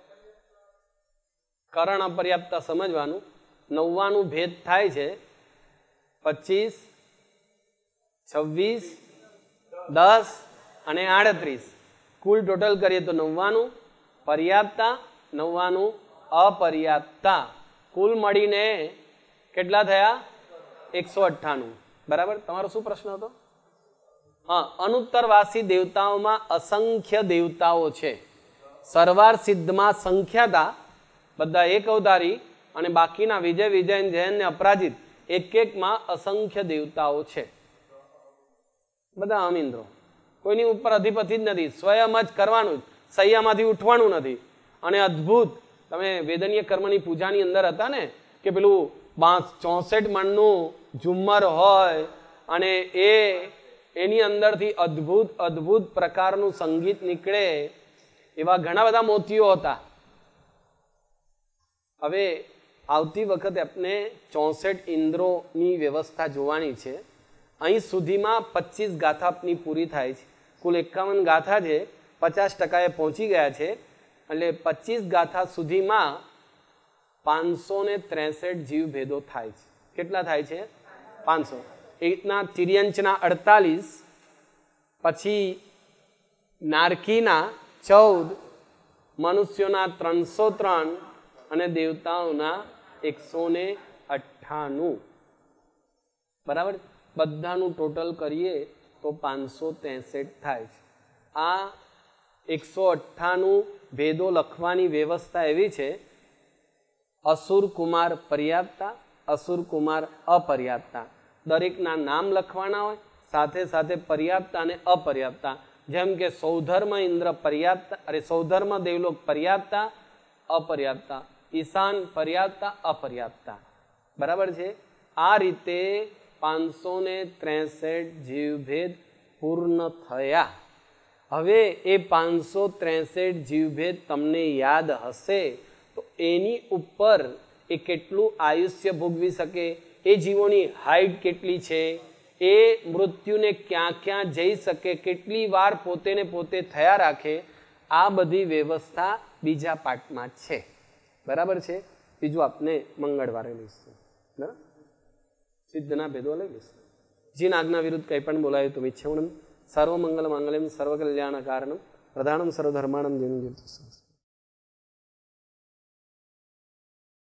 કરણ અપર્યાપ્ત સમજવાનું. નવ્વાણું ભેદ થાય છે. પચીસ, છવ્વીસ, દસ અને આડત્રીસ. કુલ ટોટલ કરીએ તો નવ્વાણું પર્યાપ્તા, નવ્વાણું અપર્યાપ્તા. કુલ મળીને કેટલા થયા? એકસો અઠ્ઠાણું. બરાબર. તમારો શું પ્રશ્ન હતો? હા, અનુત્તરવાસી દેવતાઓમાં અસંખ્ય દેવતાઓ છે. સરવાર સિદ્ધમાં સંખ્યાતા બધા એક અવતારી અને બાકીના વિજય, વિજયન, જયન ને અપરાજિત એક એકમાં અસંખ્ય દેવતાઓ છે. બધા અમિન્દ્રો, કોઈની ઉપર અધિપતિ જ નથી. સ્વયં જ કરવાનું, સૈયામાંથી ઉઠવાનું નથી. અને અદ્ભુત, તમે વેદનીય કર્મની પૂજાની અંદર હતા ને કે પેલું બાંસ ચોસઠ મણનું ઝુમ્મર હોય અને એ એની અંદરથી અદ્ભુત અદ્ભુત પ્રકારનું સંગીત નીકળે, એવા ઘણા બધા મોતીઓ હતા. હવે આવતી વખતે આપણે ચોસઠ ઇન્દ્રોની વ્યવસ્થા જોવાની છે. અહીં સુધીમાં પચીસ ગાથા આપની પૂરી થાય છે. કુલ એકાવન ગાથા છે, પચાસ ટકાએ પહોંચી ગયા છે. એટલે પચીસ ગાથા સુધીમાં પાંચસો ને ત્રેસઠ જીવ ભેદો થાય છે. કેટલા થાય છે? પાંચસો. એ રીતના તિર્યંચના અડતાલીસ, પછી નારકીના ચૌદ, મનુષ્યોના ત્રણસો ત્રણ અને દેવતાઓના એકસો ને અઠ્ઠાણું. બરાબર. બધાનું ટોટલ કરીએ તો પાંચસો ત્રેસઠ થાય છે. આ એકસો અઠ્ઠાણું ભેદો લખવાની વ્યવસ્થા એવી છે: અસુર કુમાર પર્યાપ્તા, અસુર કુમાર અપર્યાપ્તા. દરેકના નામ લખવાના હોય, સાથે સાથે પર્યાપ્તા અને અપર્યાપ્તા. જેમ કે સૌધર્મ ઇન્દ્ર પર્યાપ્તા, અરે સૌધર્મ દેવલોક પર્યાપ્તા અપર્યાપ્તા, ઈશાન પર્યાપ્તા અપર્યાપ્તા. બરાબર છે. આ રીતે પાંચસો ને ત્રેસઠ જીવભેદ પૂર્ણ થયા. હવે એ પાંચસો ત્રેસઠ જીવભેદ તમને યાદ હશે તો એની ઉપર એ કેટલું આયુષ્ય ભોગવી શકે, એ જીવોની હાઈટ કેટલી છે, એ મૃત્યુને ક્યાં ક્યાં જઈ શકે, કેટલી વાર પોતે ને પોતે થયા રાખે, આ બધી વ્યવસ્થા બીજા પાઠમાં છે. બરાબર છે. બીજું આપને મંગળવારે લઈશું. બરાબર. સિદ્ધના ભેદો લઈ લઈશું. જીન આજ્ઞા વિરુદ્ધ કંઈ પણ બોલાયું તો મિચ્છેવણમ સર્વ મંગલ માંગલ્યમ સર્વ કલ્યાણ કારણમ પ્રધાનમ સર્વધર્માણમ જીન